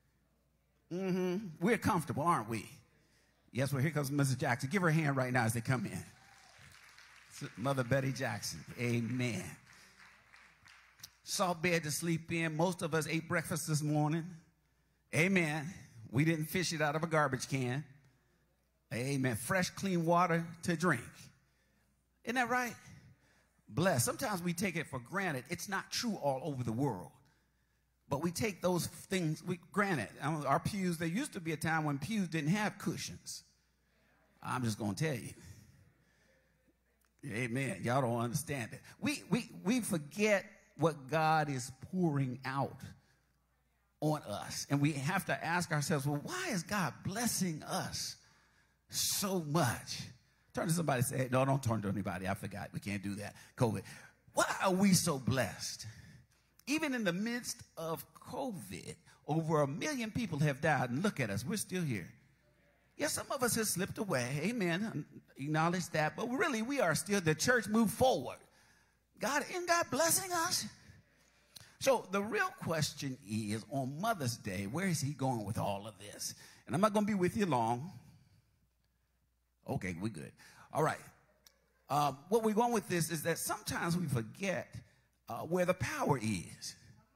We're comfortable, aren't we? Yes, well, here comes Mrs. Jackson. Give her a hand right now as they come in. Mother Betty Jackson. Amen. Soft bed to sleep in. Most of us ate breakfast this morning. Amen. We didn't fish it out of a garbage can. Amen. Fresh, clean water to drink. Isn't that right? Blessed. Sometimes we take it for granted. It's not true all over the world. But we take those things, granted. Our pews, there used to be a time when pews didn't have cushions. I'm just going to tell you. Amen. Y'all don't understand it. We forget what God is pouring out on us. And we have to ask ourselves, well, why is God blessing us so much? Turn to somebody and say, no, don't turn to anybody. I forgot. We can't do that. COVID. Why are we so blessed? Even in the midst of COVID, over 1 million people have died. And look at us. We're still here. Yes, some of us have slipped away. Amen. Acknowledge that. But really, we are still, the church moved forward. Isn't God blessing us? So the real question is, on Mother's Day, where is he going with all of this? And I'm not going to be with you long. Okay, we're good. All right. What we're going with this is that sometimes we forget where the power is.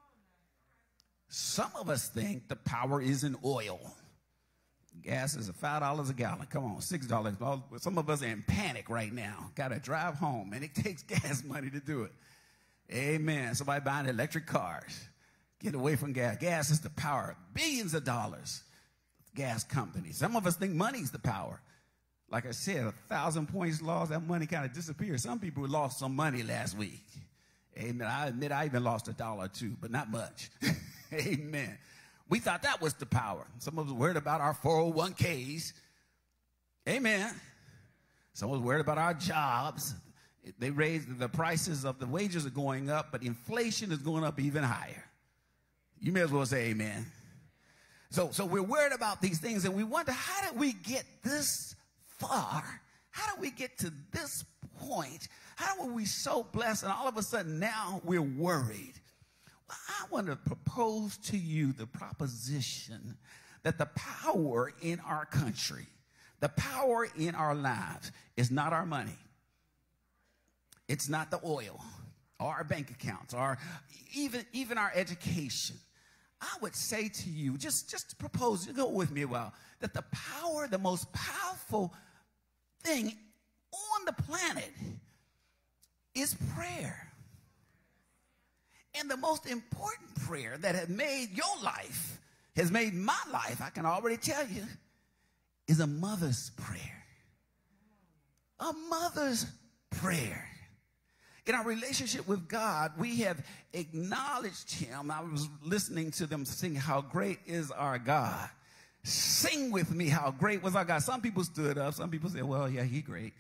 Some of us think the power is in oil. Gas is $5 a gallon. Come on, $6. Some of us are in panic right now. Got to drive home, and it takes gas money to do it. Amen. Somebody buying electric cars. Get away from gas. Gas is the power. Billions of dollars. Gas companies. Some of us think money's the power. Like I said, 1,000 points lost, that money kind of disappeared. Some people lost some money last week. Amen. I admit I even lost $1 or $2, but not much. Amen. We thought that was the power. Some of us worried about our 401ks. Amen. Some of us worried about our jobs. They raised the prices of the wages are going up, but inflation is going up even higher. You may as well say amen. So we're worried about these things, and we wonder, how did we get this far? How did we get to this point? How were we so blessed, and all of a sudden now we're worried? Well, I want to propose to you the proposition that the power in our country, the power in our lives is not our money. It's not the oil or our bank accounts or even our education. I would say to you, just to propose, go with me a while, that the power, the most powerful thing on the planet is prayer. And the most important prayer that has made your life, has made my life, I can already tell you, is a mother's prayer. A mother's prayer. In our relationship with God, we have acknowledged him. I was listening to them sing, "How Great Is Our God." Sing with me, how great was our God. Some people stood up. Some people said, well, yeah, he's great.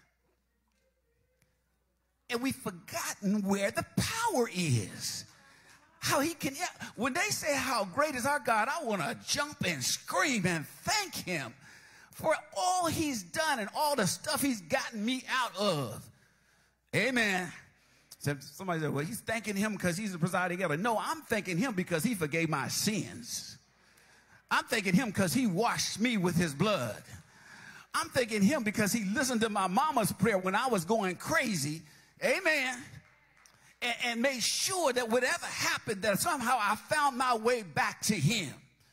And we've forgotten where the power is. How he can, when they say how great is our God, I want to jump and scream and thank him for all he's done and all the stuff he's gotten me out of. Amen. Somebody said, well, he's thanking him because he's the presiding elder. No, I'm thanking him because he forgave my sins. I'm thanking him because he washed me with his blood. I'm thanking him because he listened to my mama's prayer when I was going crazy. Amen. and made sure that whatever happened, that somehow I found my way back to him.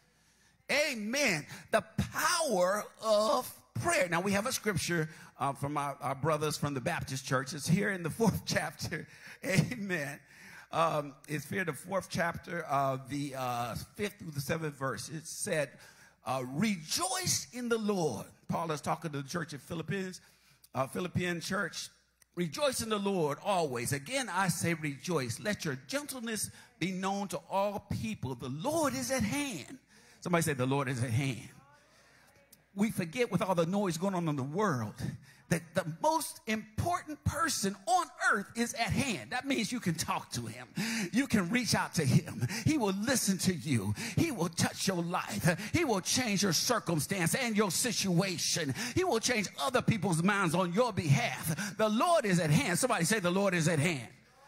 Amen. The power of prayer. Now, we have a scripture from our brothers from the Baptist church. It's here in the 4th chapter. Amen. It's here in the 4th chapter of the 5th through the 7th verse. It said, rejoice in the Lord. Paul is talking to the church of Philippian church. Rejoice in the Lord always. Again, I say rejoice. Let your gentleness be known to all people. The Lord is at hand. Somebody say the Lord is at hand. We forget with all the noise going on in the world that the most important person on earth is at hand. That means you can talk to him. You can reach out to him. He will listen to you. He will touch your life. He will change your circumstance and your situation. He will change other people's minds on your behalf. The Lord is at hand. Somebody say the Lord is at hand.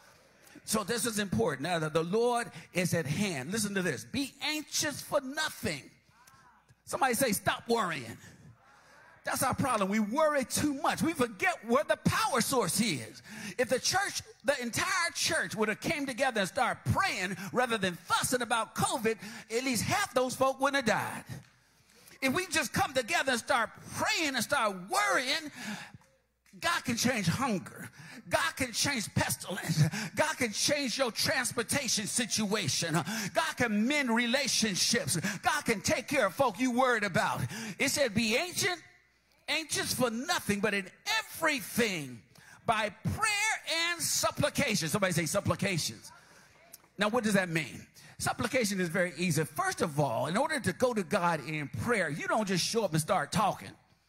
So this is important. Now that the Lord is at hand. Listen to this. Be anxious for nothing. Somebody say stop worrying. That's our problem. We worry too much. We forget where the power source is. If the church, the entire church would have came together and started praying rather than fussing about COVID, at least half those folk wouldn't have died. If we just come together and start praying and start worrying, God can change hunger. God can change pestilence. God can change your transportation situation. God can mend relationships. God can take care of folk you worried about. It said be anxious for nothing, but in everything by prayer and supplication. Somebody say supplications. Now, what does that mean? Supplication is very easy. First of all, in order to go to God in prayer, you don't just show up and start talking.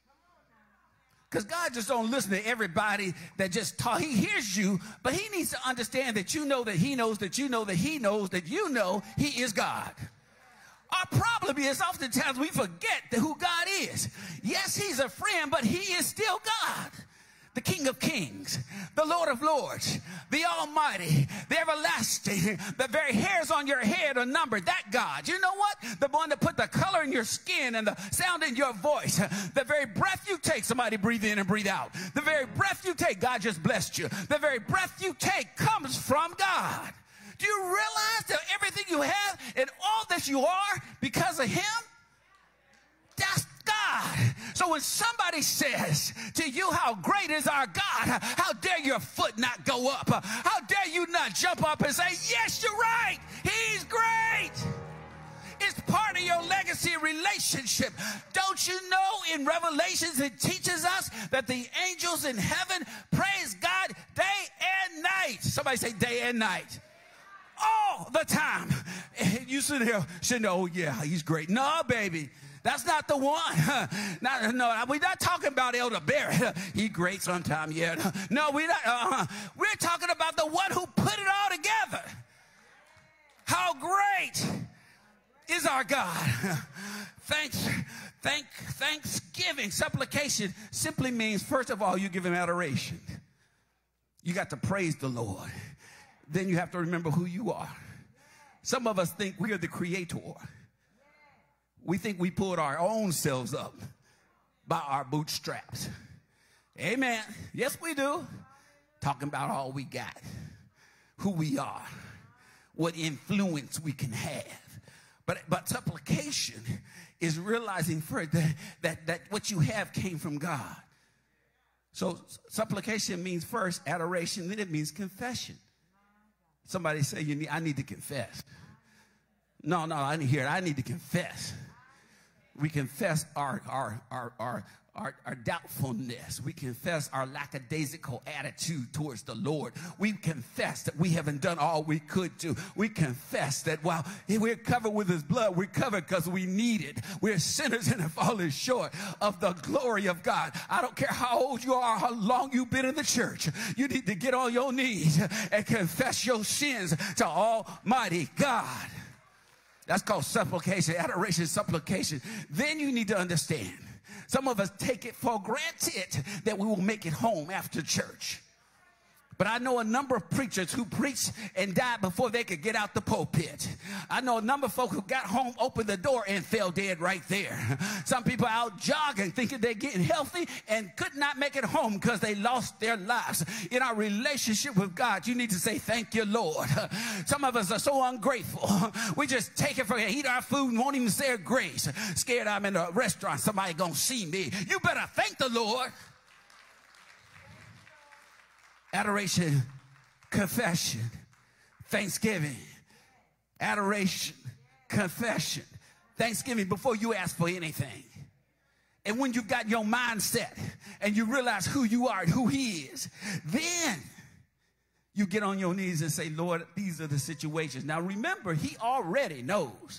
Because God just don't listen to everybody that just talk. He hears you, but he needs to understand that you know that he knows that you know that he knows that you know he is God. Our problem is oftentimes we forget who God is. Yes, he's a friend, but he is still God. The King of Kings, the Lord of Lords, the Almighty, the Everlasting, the very hairs on your head are numbered. That God, you know what? The one that put the color in your skin and the sound in your voice. The very breath you take, somebody breathe in and breathe out. The very breath you take, God just blessed you. The very breath you take comes from God. Do you realize that everything you have and all that you are because of him? That's God. So when somebody says to you how great is our God, how dare your foot not go up? How dare you not jump up and say, yes, you're right. He's great. It's part of your legacy relationship. Don't you know in Revelations it teaches us that the angels in heaven praise God day and night. Somebody say day and night. All the time. You sit here saying, oh yeah, he's great. No, baby. That's not the one. No, we're not talking about Elder Barrett. He's great sometime, yeah. No, we're not. We're talking about the one who put it all together. How great is our God. Thanksgiving, supplication simply means, first of all, you give him adoration. You got to praise the Lord. Then you have to remember who you are. Some of us think we are the creator. We think we pulled our own selves up by our bootstraps. Amen. Yes, we do. Talking about all we got, who we are, what influence we can have. But supplication is realizing first that what you have came from God. So supplication means first adoration, then it means confession. Somebody say, I need to confess. No, I didn't hear it. I need to confess. We confess our doubtfulness. We confess our lackadaisical attitude towards the Lord. We confess that we haven't done all we could do. We confess that while we're covered with his blood, we're covered because we need it. We're sinners and have fallen short of the glory of God. I don't care how old you are, how long you've been in the church. You need to get on your knees and confess your sins to Almighty God. That's called supplication, adoration, supplication. Then you need to understand. Some of us take it for granted that we will make it home after church. But I know a number of preachers who preached and died before they could get out the pulpit. I know a number of folk who got home, opened the door, and fell dead right there. Some people out jogging, thinking they're getting healthy, and could not make it home because they lost their lives. In our relationship with God, you need to say, thank you, Lord. Some of us are so ungrateful. We just take it for granted. Eat our food and won't even say a grace. Scared I'm in a restaurant, somebody gonna see me. You better thank the Lord. Adoration, confession, thanksgiving, adoration, confession, thanksgiving before you ask for anything. And when you've got your mindset and you realize who you are and who he is, then you get on your knees and say, Lord, these are the situations. Now remember, he already knows.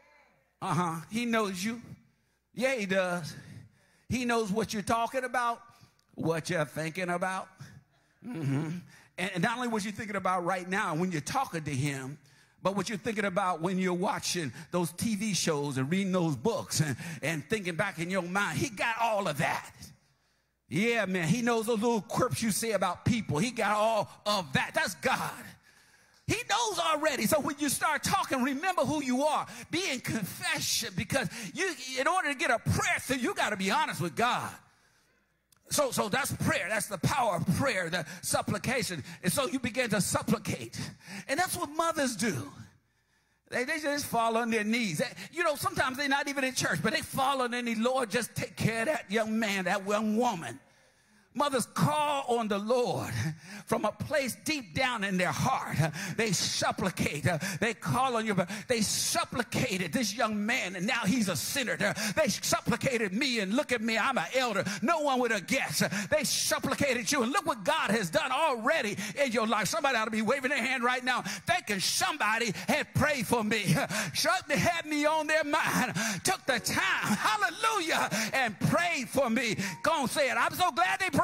He knows you. Yeah, he does. He knows what you're talking about, what you're thinking about. And not only what you're thinking about right now when you're talking to him, but what you're thinking about when you're watching those TV shows and reading those books and thinking back in your mind. He got all of that. Yeah, man. He knows those little quirks you say about people. He got all of that. That's God. He knows already. So when you start talking, remember who you are. Be in confession, because in order to get a prayer through, you got to be honest with God. So that's prayer. That's the power of prayer, the supplication. And so you begin to supplicate. And that's what mothers do. They just fall on their knees. Sometimes they're not even in church, but they fall on their knees. Lord, just take care of that young man, that young woman. Mothers call on the Lord from a place deep down in their heart. They supplicate. They call on you. They supplicated this young man, and now he's a sinner. They supplicated me, and look at me. I'm an elder. No one would have guessed. They supplicated you, and look what God has done already in your life. Somebody ought to be waving their hand right now, thinking somebody had prayed for me. Somebody had me on their mind, took the time, hallelujah, and prayed for me. Go on, say it. I'm so glad they prayed.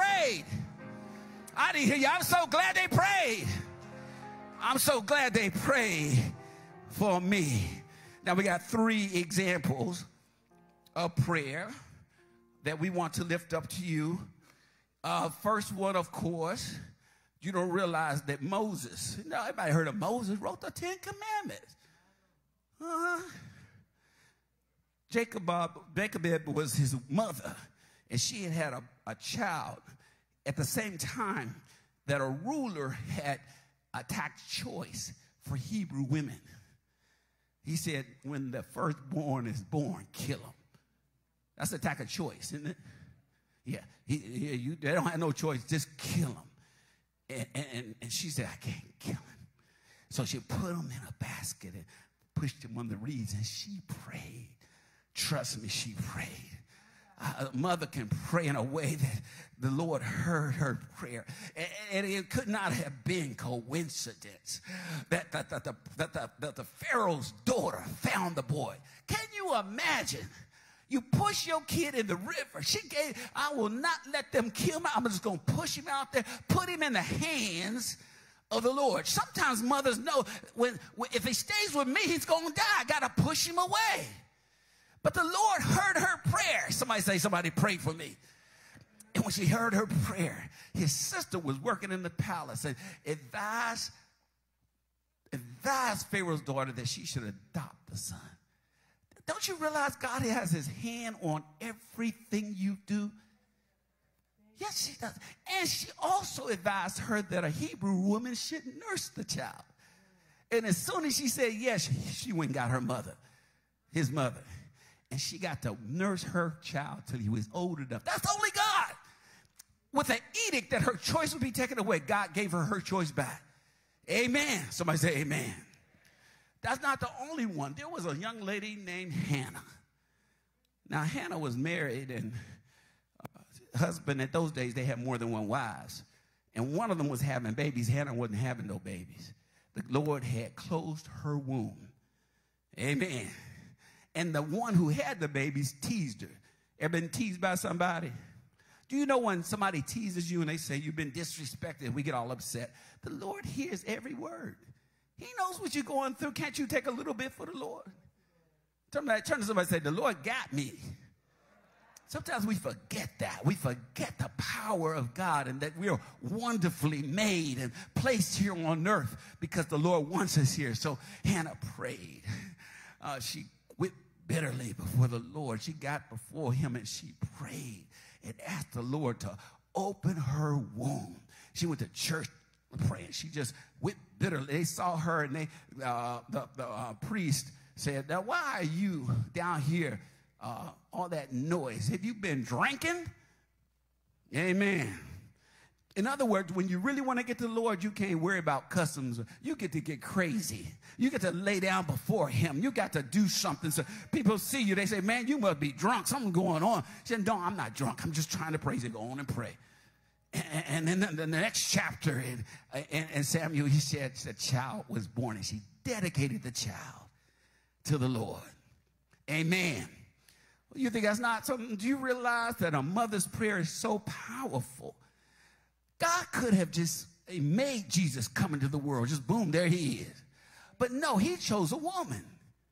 I didn't hear you. I'm so glad they prayed. I'm so glad they prayed for me. Now we got 3 examples of prayer that we want to lift up to you. First one, of course, you don't realize that Moses, everybody heard of Moses, wrote the 10 Commandments. Jacob was his mother, and she had a child at the same time that a ruler had attacked choice for Hebrew women. He said, when the firstborn is born, kill him. That's attack of choice, isn't it? Yeah, they don't have no choice, just kill him. And she said, I can't kill him. So she put him in a basket and pushed him on the reeds, and she prayed. Trust me, she prayed. A mother can pray in a way that the Lord heard her prayer. And it could not have been coincidence that the Pharaoh's daughter found the boy. Can you imagine? You push your kid in the river. I will not let them kill him. I'm just going to push him out there, put him in the hands of the Lord. Sometimes mothers know if he stays with me, he's going to die. I got to push him away. But the Lord heard her prayer. Somebody say, somebody prayed for me. And when she heard her prayer, his sister was working in the palace and advised Pharaoh's daughter that she should adopt the son. Don't you realize God has his hand on everything you do? Yes, she does. And she also advised her that a Hebrew woman should nurse the child. And as soon as she said yes, she went and got her mother, his mother. And she got to nurse her child till he was old enough. That's only God. With an edict that her choice would be taken away, God gave her choice back. Amen. Somebody say amen. That's not the only one. There was a young lady named Hannah. Now, Hannah was married, and husband at those days, they had more than one wives. And one of them was having babies. Hannah wasn't having no babies. The Lord had closed her womb. Amen. And the one who had the babies teased her. Ever been teased by somebody? Do you know when somebody teases you and they say you've been disrespected, we get all upset? The Lord hears every word. He knows what you're going through. Can't you take a little bit for the Lord? Turn to somebody and say, the Lord got me. Sometimes we forget that. We forget the power of God and that we are wonderfully made and placed here on earth because the Lord wants us here. So Hannah prayed. She wept bitterly before the Lord. She got before Him and she prayed and asked the Lord to open her womb. She went to church praying. She just wept bitterly. They saw her and the priest said, "Now, why are you down here? All that noise. Have you been drinking?" Amen. In other words, when you really want to get to the Lord, you can't worry about customs. You get to get crazy. You get to lay down before Him. You got to do something. So people see you. They say, "Man, you must be drunk. Something's going on." She said, "No, I'm not drunk. I'm just trying to praise Him." Go on and pray. And then the next chapter in Samuel, he said the child was born, and she dedicated the child to the Lord. Amen. You think that's not something? Do you realize that a mother's prayer is so powerful? God could have just made Jesus come into the world. Just boom, there He is. But no, He chose a woman.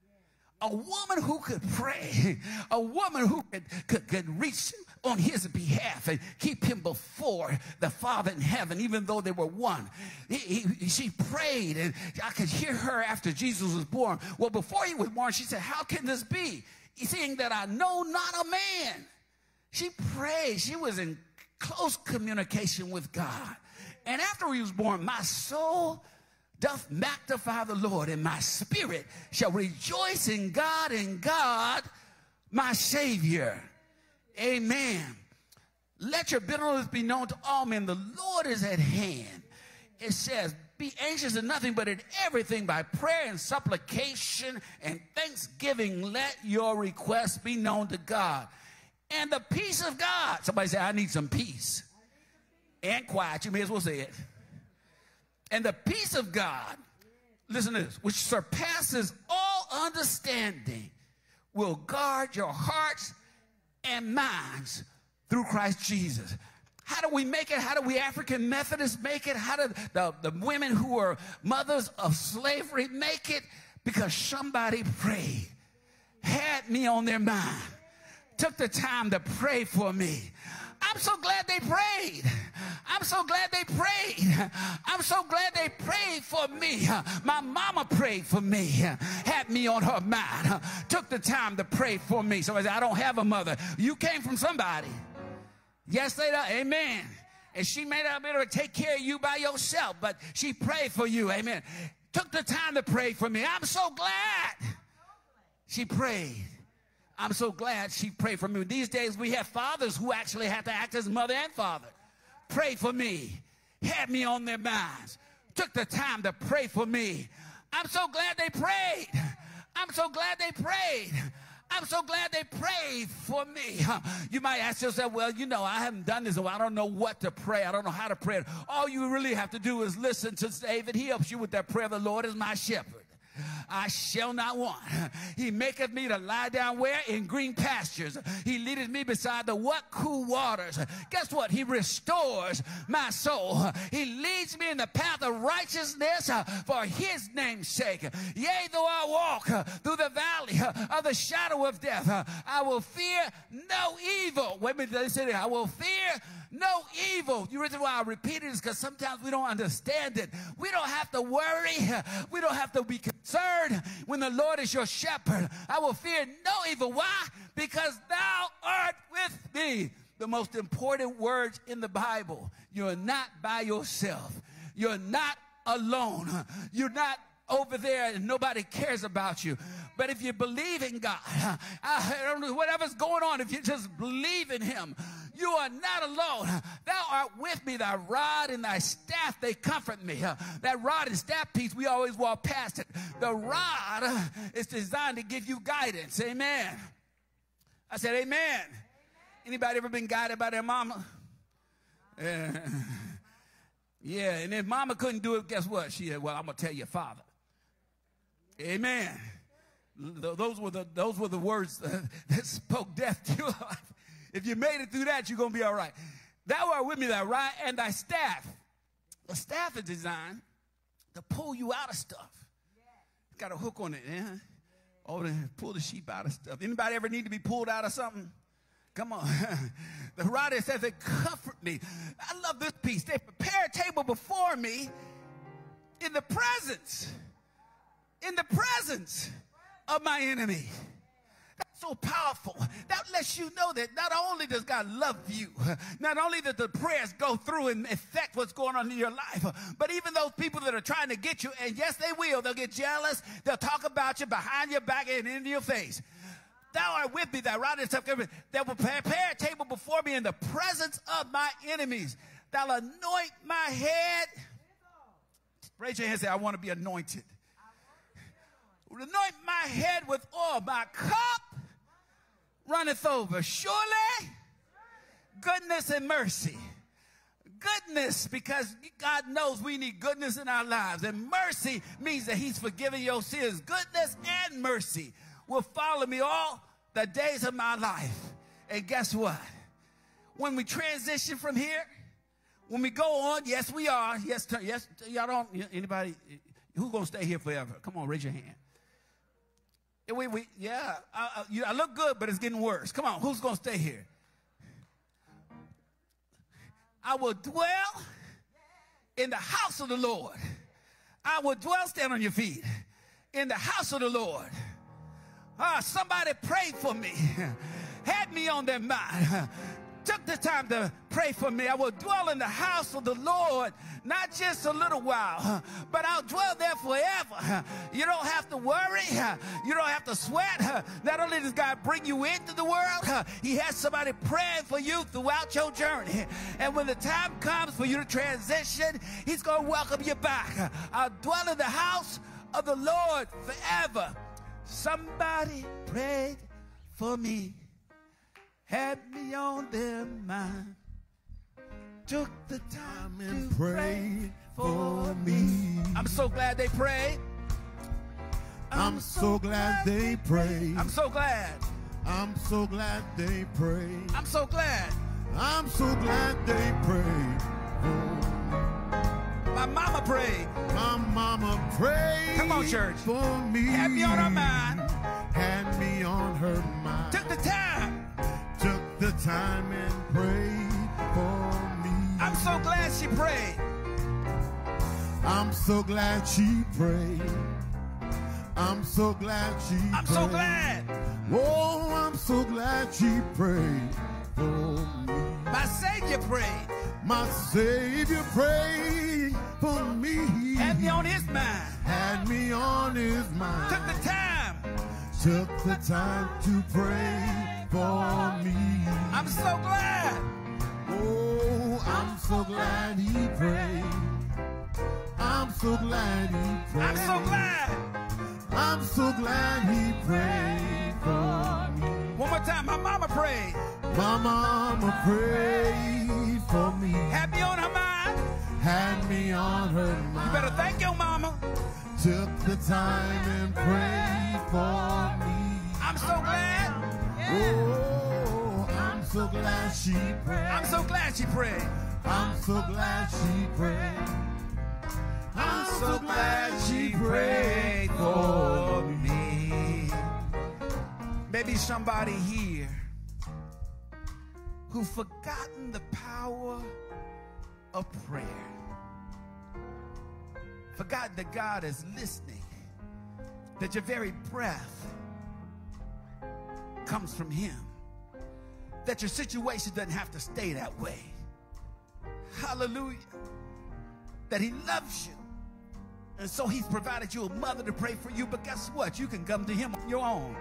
A woman who could pray. A woman who could reach on His behalf and keep Him before the Father in heaven, even though they were one. She prayed, and I could hear her after Jesus was born. Well, before He was born, she said, "How can this be? Seeing that I know not a man." She prayed. She was in close communication with God. And after He was born, "My soul doth magnify the Lord, and my spirit shall rejoice in God, and God my Savior." Amen. "Let your bitterness be known to all men. The Lord is at hand." It says, "Be anxious in nothing, but in everything by prayer and supplication and thanksgiving, let your requests be known to God. And the peace of God." Somebody say, "I need some peace." And quiet. You may as well say it. "And the peace of God," listen to this, "which surpasses all understanding, will guard your hearts and minds through Christ Jesus." How do we make it? How do we African Methodists make it? How do the women who are mothers of slavery make it? Because somebody prayed, had me on their mind, took the time to pray for me. I'm so glad they prayed. I'm so glad they prayed. I'm so glad they prayed for me. My mama prayed for me, had me on her mind, took the time to pray for me. Somebody said, "I don't have a mother." You came from somebody. Yes, they do. Amen. And she may not be able to take care of you by yourself, but she prayed for you. Amen. Took the time to pray for me. I'm so glad she prayed. I'm so glad she prayed for me. These days we have fathers who actually have to act as mother and father. Pray for me. Had me on their minds. Took the time to pray for me. I'm so glad they prayed. I'm so glad they prayed. I'm so glad they prayed for me. You might ask yourself, "Well, you know, I haven't done this, so I don't know what to pray. I don't know how to pray." All you really have to do is listen to David. He helps you with that prayer. "The Lord is my shepherd. I shall not want. He maketh me to lie down where? In green pastures. He leadeth me beside the what? Cool waters." Guess what? He restores my soul. He leads me in the path of righteousness for His name's sake. "Yea, though I walk through the valley of the shadow of death, I will fear no evil." Wait a minute, they say that. I will fear no evil. The reason why I repeat it is because sometimes we don't understand it. We don't have to worry. We don't have to be concerned when the Lord is your shepherd. "I will fear no evil." Why? Because thou art with me. The most important words in the Bible. You're not by yourself. You're not alone. You're not over there and nobody cares about you. But if you believe in God, I don't know, whatever's going on, if you just believe in Him, you are not alone. "Thou art with me, thy rod and thy staff, they comfort me." That rod and staff piece, we always walk past it. The rod is designed to give you guidance. Amen. I said amen. Anybody ever been guided by their mama? Yeah, and if mama couldn't do it, guess what? She said, "Well, I'm going to tell your father." Amen. Those were the words that spoke death to your life. If you made it through that, you're going to be all right. "Thou art with me, thy rod and thy staff." The staff is designed to pull you out of stuff. It's got a hook on it. Yeah? Oh, pull the sheep out of stuff. Anybody ever need to be pulled out of something? Come on. The writer says, they comfort me. I love this piece. They prepare a table before me in the presence of my enemy. That's so powerful. That lets you know that not only does God love you, not only does the prayers go through and affect what's going on in your life, but even those people that are trying to get you, and yes, they will. They'll get jealous. They'll talk about you behind your back and into your face. Thou art with me, that writer stuff. They will prepare a table before me in the presence of my enemies. Thou anoint my head. Raise your hand and say, I want to be anointed. Anoint my head with oil. My cup runneth over. Surely, goodness and mercy. Goodness, because God knows we need goodness in our lives. And mercy means that he's forgiven your sins. Goodness and mercy will follow me all the days of my life. And guess what? When we transition from here, when we go on, yes, we are. Yes, y'all don't. Anybody? Who's gonna stay here forever? Come on, raise your hand. I look good, but it's getting worse. Come on, who's gonna stay here? I will dwell in the house of the Lord. I will dwell, stand on your feet, in the house of the Lord. Somebody prayed for me, had me on their mind, took the time to pray for me. I will dwell in the house of the Lord, not just a little while, but I'll dwell there forever. You don't have to worry. You don't have to sweat. Not only does God bring you into the world, he has somebody praying for you throughout your journey. And when the time comes for you to transition, he's going to welcome you back. I'll dwell in the house of the Lord forever. Somebody prayed for me, had me on their mind, took the time and prayed for me. I'm so glad they prayed. I'm so glad they prayed. I'm so glad. I'm so glad they prayed. I'm so glad. I'm so glad they prayed for me. My mama prayed. My mama prayed. Come on, church. For me. Had me on her mind. Had me on her mind. Took the time. Took the time and prayed for me. I'm so glad she prayed. I'm so glad she prayed. I'm so glad she prayed. I'm so glad. Oh, I'm so glad she prayed for me. My Savior prayed. My Savior prayed for me. Had me on his mind. Had me on his mind. Took the time. Took the time to pray for me. I'm so glad. Oh, I'm so glad he prayed. I'm so glad he prayed. I'm so glad. I'm so glad he prayed for me. One more time. My mama prayed. My mama prayed for me. Had me on her mind. Had me on her mind. You better thank your mama. Took the time and prayed for me. I'm so glad. Oh, I'm so glad she prayed. I'm so glad she prayed. I'm so glad she prayed. I'm so glad she prayed for me. Maybe somebody here who've forgotten the power of prayer. Forgotten that God is listening. That your very breath comes from him. That your situation doesn't have to stay that way. Hallelujah. That he loves you. And so he's provided you a mother to pray for you. But guess what? You can come to him on your own.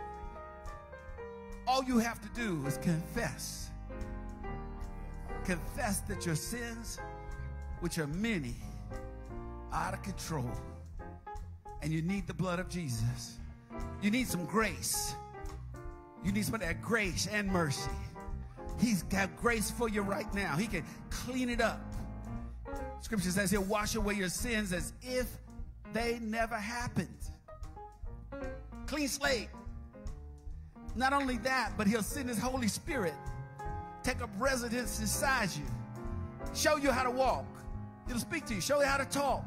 All you have to do is confess. Confess that your sins, which are many, are out of control. And you need the blood of Jesus. You need some grace. You need some of that grace and mercy. He's got grace for you right now. He can clean it up. Scripture says he'll wash away your sins as if they never happened. Clean slate. Not only that, but he'll send his Holy Spirit, take up residence inside you, show you how to walk. He'll speak to you, show you how to talk,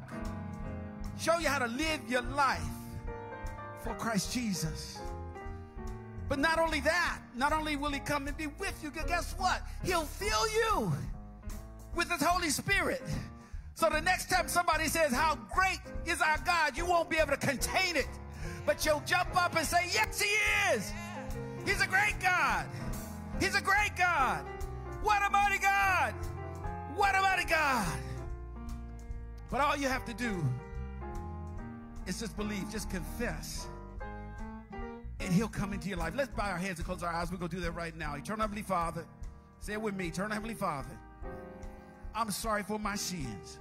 show you how to live your life for Christ Jesus. But not only that, not only will he come and be with you, guess what? He'll fill you with his Holy Spirit. So the next time somebody says, how great is our God, you won't be able to contain it. But you'll jump up and say, yes, he is. He's a great God. He's a great God. What a mighty God. What a mighty God. But all you have to do is just believe, just confess, and he'll come into your life. Let's bow our heads and close our eyes. We're going to do that right now. Eternal Heavenly Father, say it with me. Eternal Heavenly Father, I'm sorry for my sins.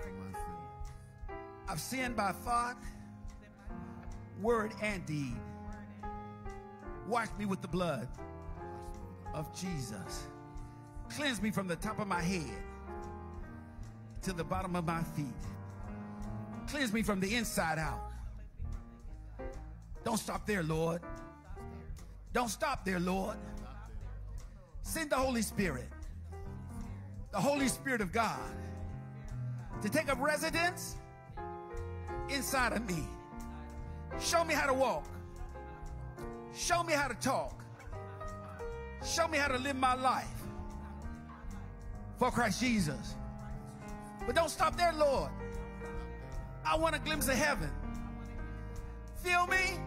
I've sinned by thought, word, and deed. Wash me with the blood of Jesus. Cleanse me from the top of my head to the bottom of my feet. Cleanse me from the inside out. Don't stop there, Lord. Don't stop there, Lord. Send the Holy Spirit of God, to take up residence inside of me. Show me how to walk. Show me how to talk. Show me how to live my life for Christ Jesus. But don't stop there, Lord. I want a glimpse of heaven. Fill me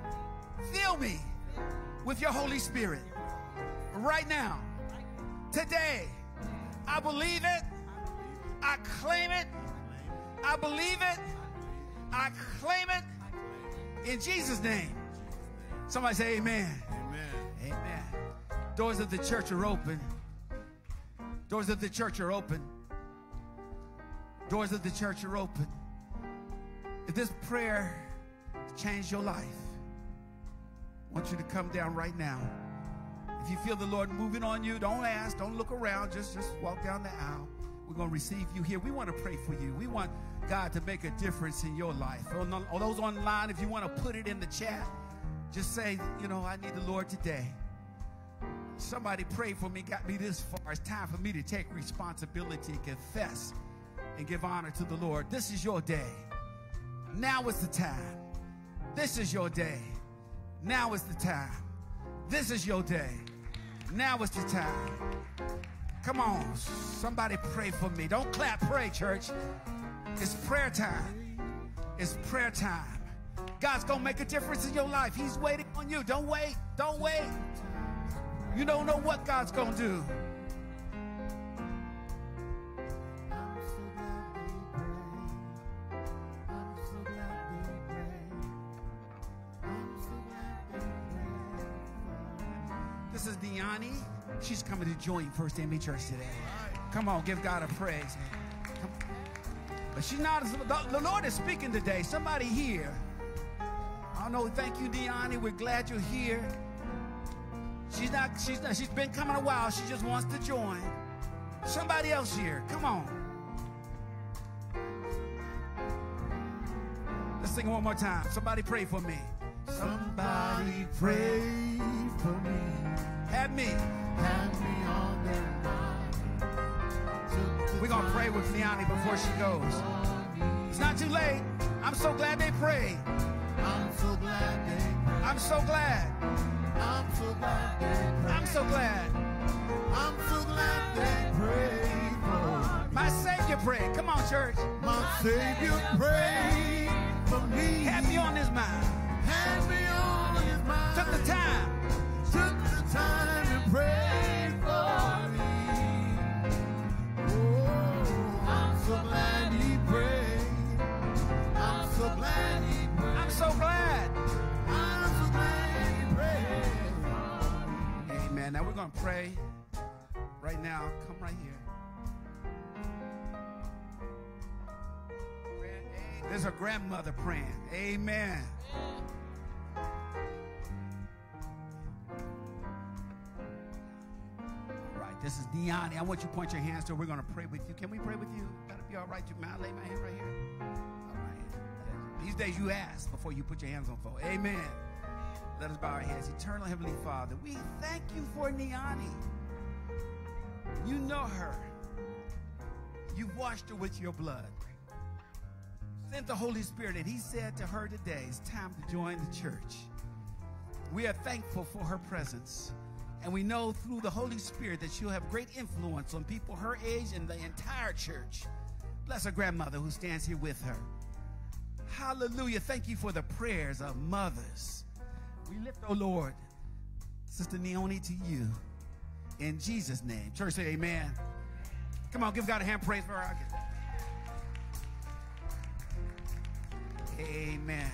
with your Holy Spirit right now, today. I believe it. I claim it. I believe it. I claim it in Jesus' name. Somebody say amen. Amen. Amen. Doors of the church are open. Doors of the church are open. Doors of the church are open. If this prayer changed your life, I want you to come down right now. If you feel the Lord moving on you, don't ask, don't look around, just walk down the aisle. We're going to receive you here. We want to pray for you. We want God to make a difference in your life. All those online, if you want to put it in the chat, just say, I need the Lord today. Somebody pray for me, got me this far. It's time for me to take responsibility, confess, and give honor to the Lord. This is your day. Now is the time. This is your day. Now is the time. This is your day. Now is the time. Come on, somebody pray for me. Don't clap, pray, church. It's prayer time. It's prayer time. God's going to make a difference in your life. He's waiting on you. Don't wait. Don't wait. You don't know what God's going to do. This is Deani. She's coming to join First AME Church today. Come on, give God a praise. But she's not, the Lord is speaking today. Somebody here. I don't know, thank you, Deani. We're glad you're here. She's been coming a while. She just wants to join. Somebody else here. Come on. Let's sing it one more time. Somebody pray for me. Somebody pray for me. Have me on their mind. We're going to pray with Deani before she goes. It's not too late. I'm so glad they prayed. I'm so glad they prayed. I'm so glad. I'm so glad they prayed. I'm so glad. I'm so glad they prayed for me. My Savior prayed. Come on, church. My Savior prayed for me. Had me on his mind. Had me on his mind. Took the time to pray for me. Oh, I'm so glad he prayed. I'm so glad he prayed. I'm so glad. I'm so glad he prayed. Amen. Now we're going to pray right now. Come right here. There's her grandmother praying. Amen. This is Deani. I want you to point your hands to her. We're going to pray with you. Can we pray with you? That'll be all right. You mind? Lay my hand right here. All right. These days you ask before you put your hands on folk. Amen. Let us bow our heads. Eternal Heavenly Father, we thank you for Deani. You know her. You've washed her with your blood. Sent the Holy Spirit, and he said to her today, it's time to join the church. We are thankful for her presence. And we know through the Holy Spirit that she'll have great influence on people her age and the entire church. Bless her grandmother who stands here with her. Hallelujah. Thank you for the prayers of mothers. We lift, oh Lord, Sister Naomi to you. In Jesus' name. Church, say amen. Come on, give God a hand praise for her. Amen.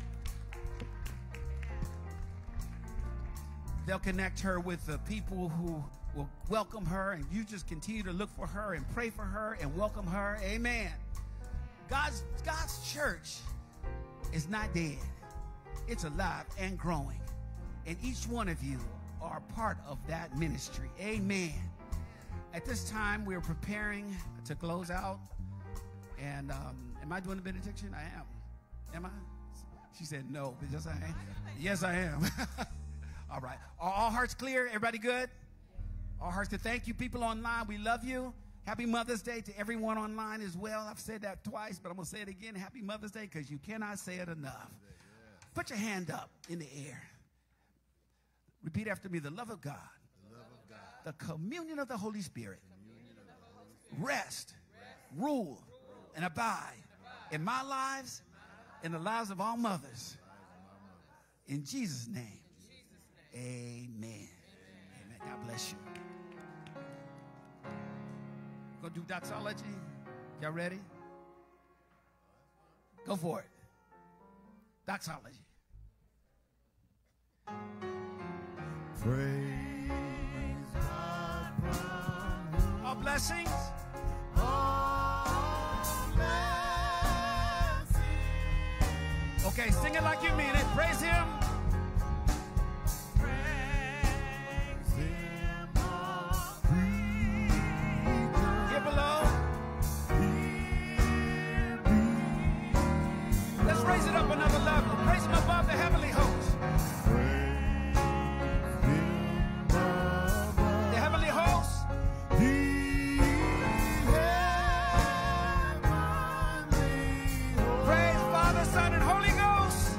They'll connect her with the people who will welcome her, and you just continue to look for her and pray for her and welcome her. Amen. God's church is not dead. It's alive and growing. And each one of you are part of that ministry. Amen. At this time, we're preparing to close out. And am I doing the benediction? I am. Am I? She said no, but yes, I am. Yes, I am. All right. Are all hearts clear? Everybody good? All hearts good. Thank you, people online. We love you. Happy Mother's Day to everyone online as well. I've said that twice, but I'm going to say it again. Happy Mother's Day, because you cannot say it enough. Put your hand up in the air. Repeat after me. The love of God. The communion of the Holy Spirit. Rest, rule, and abide in my lives, in the lives of all mothers. In Jesus' name. Amen. Amen. God bless you. We're going to do doxology. Y'all ready? Go for it. Doxology. Praise God from All blessings. all blessings. Okay, sing it like you mean it. Praise Him. Praise Him, all Here below. creatures. Let's raise it up another level. Praise Him above the heavenly host. The heavenly host. Praise Father, Son, and Holy Ghost.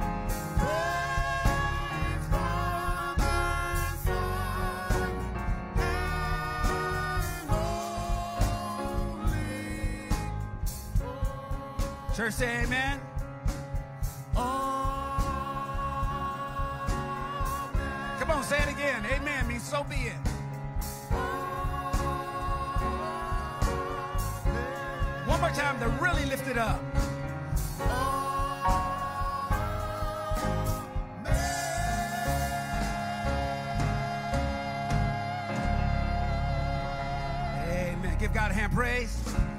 Church, say amen. Come on, say it again. Amen means so be it. One more time to really lift it up. Amen. Give God a hand praise.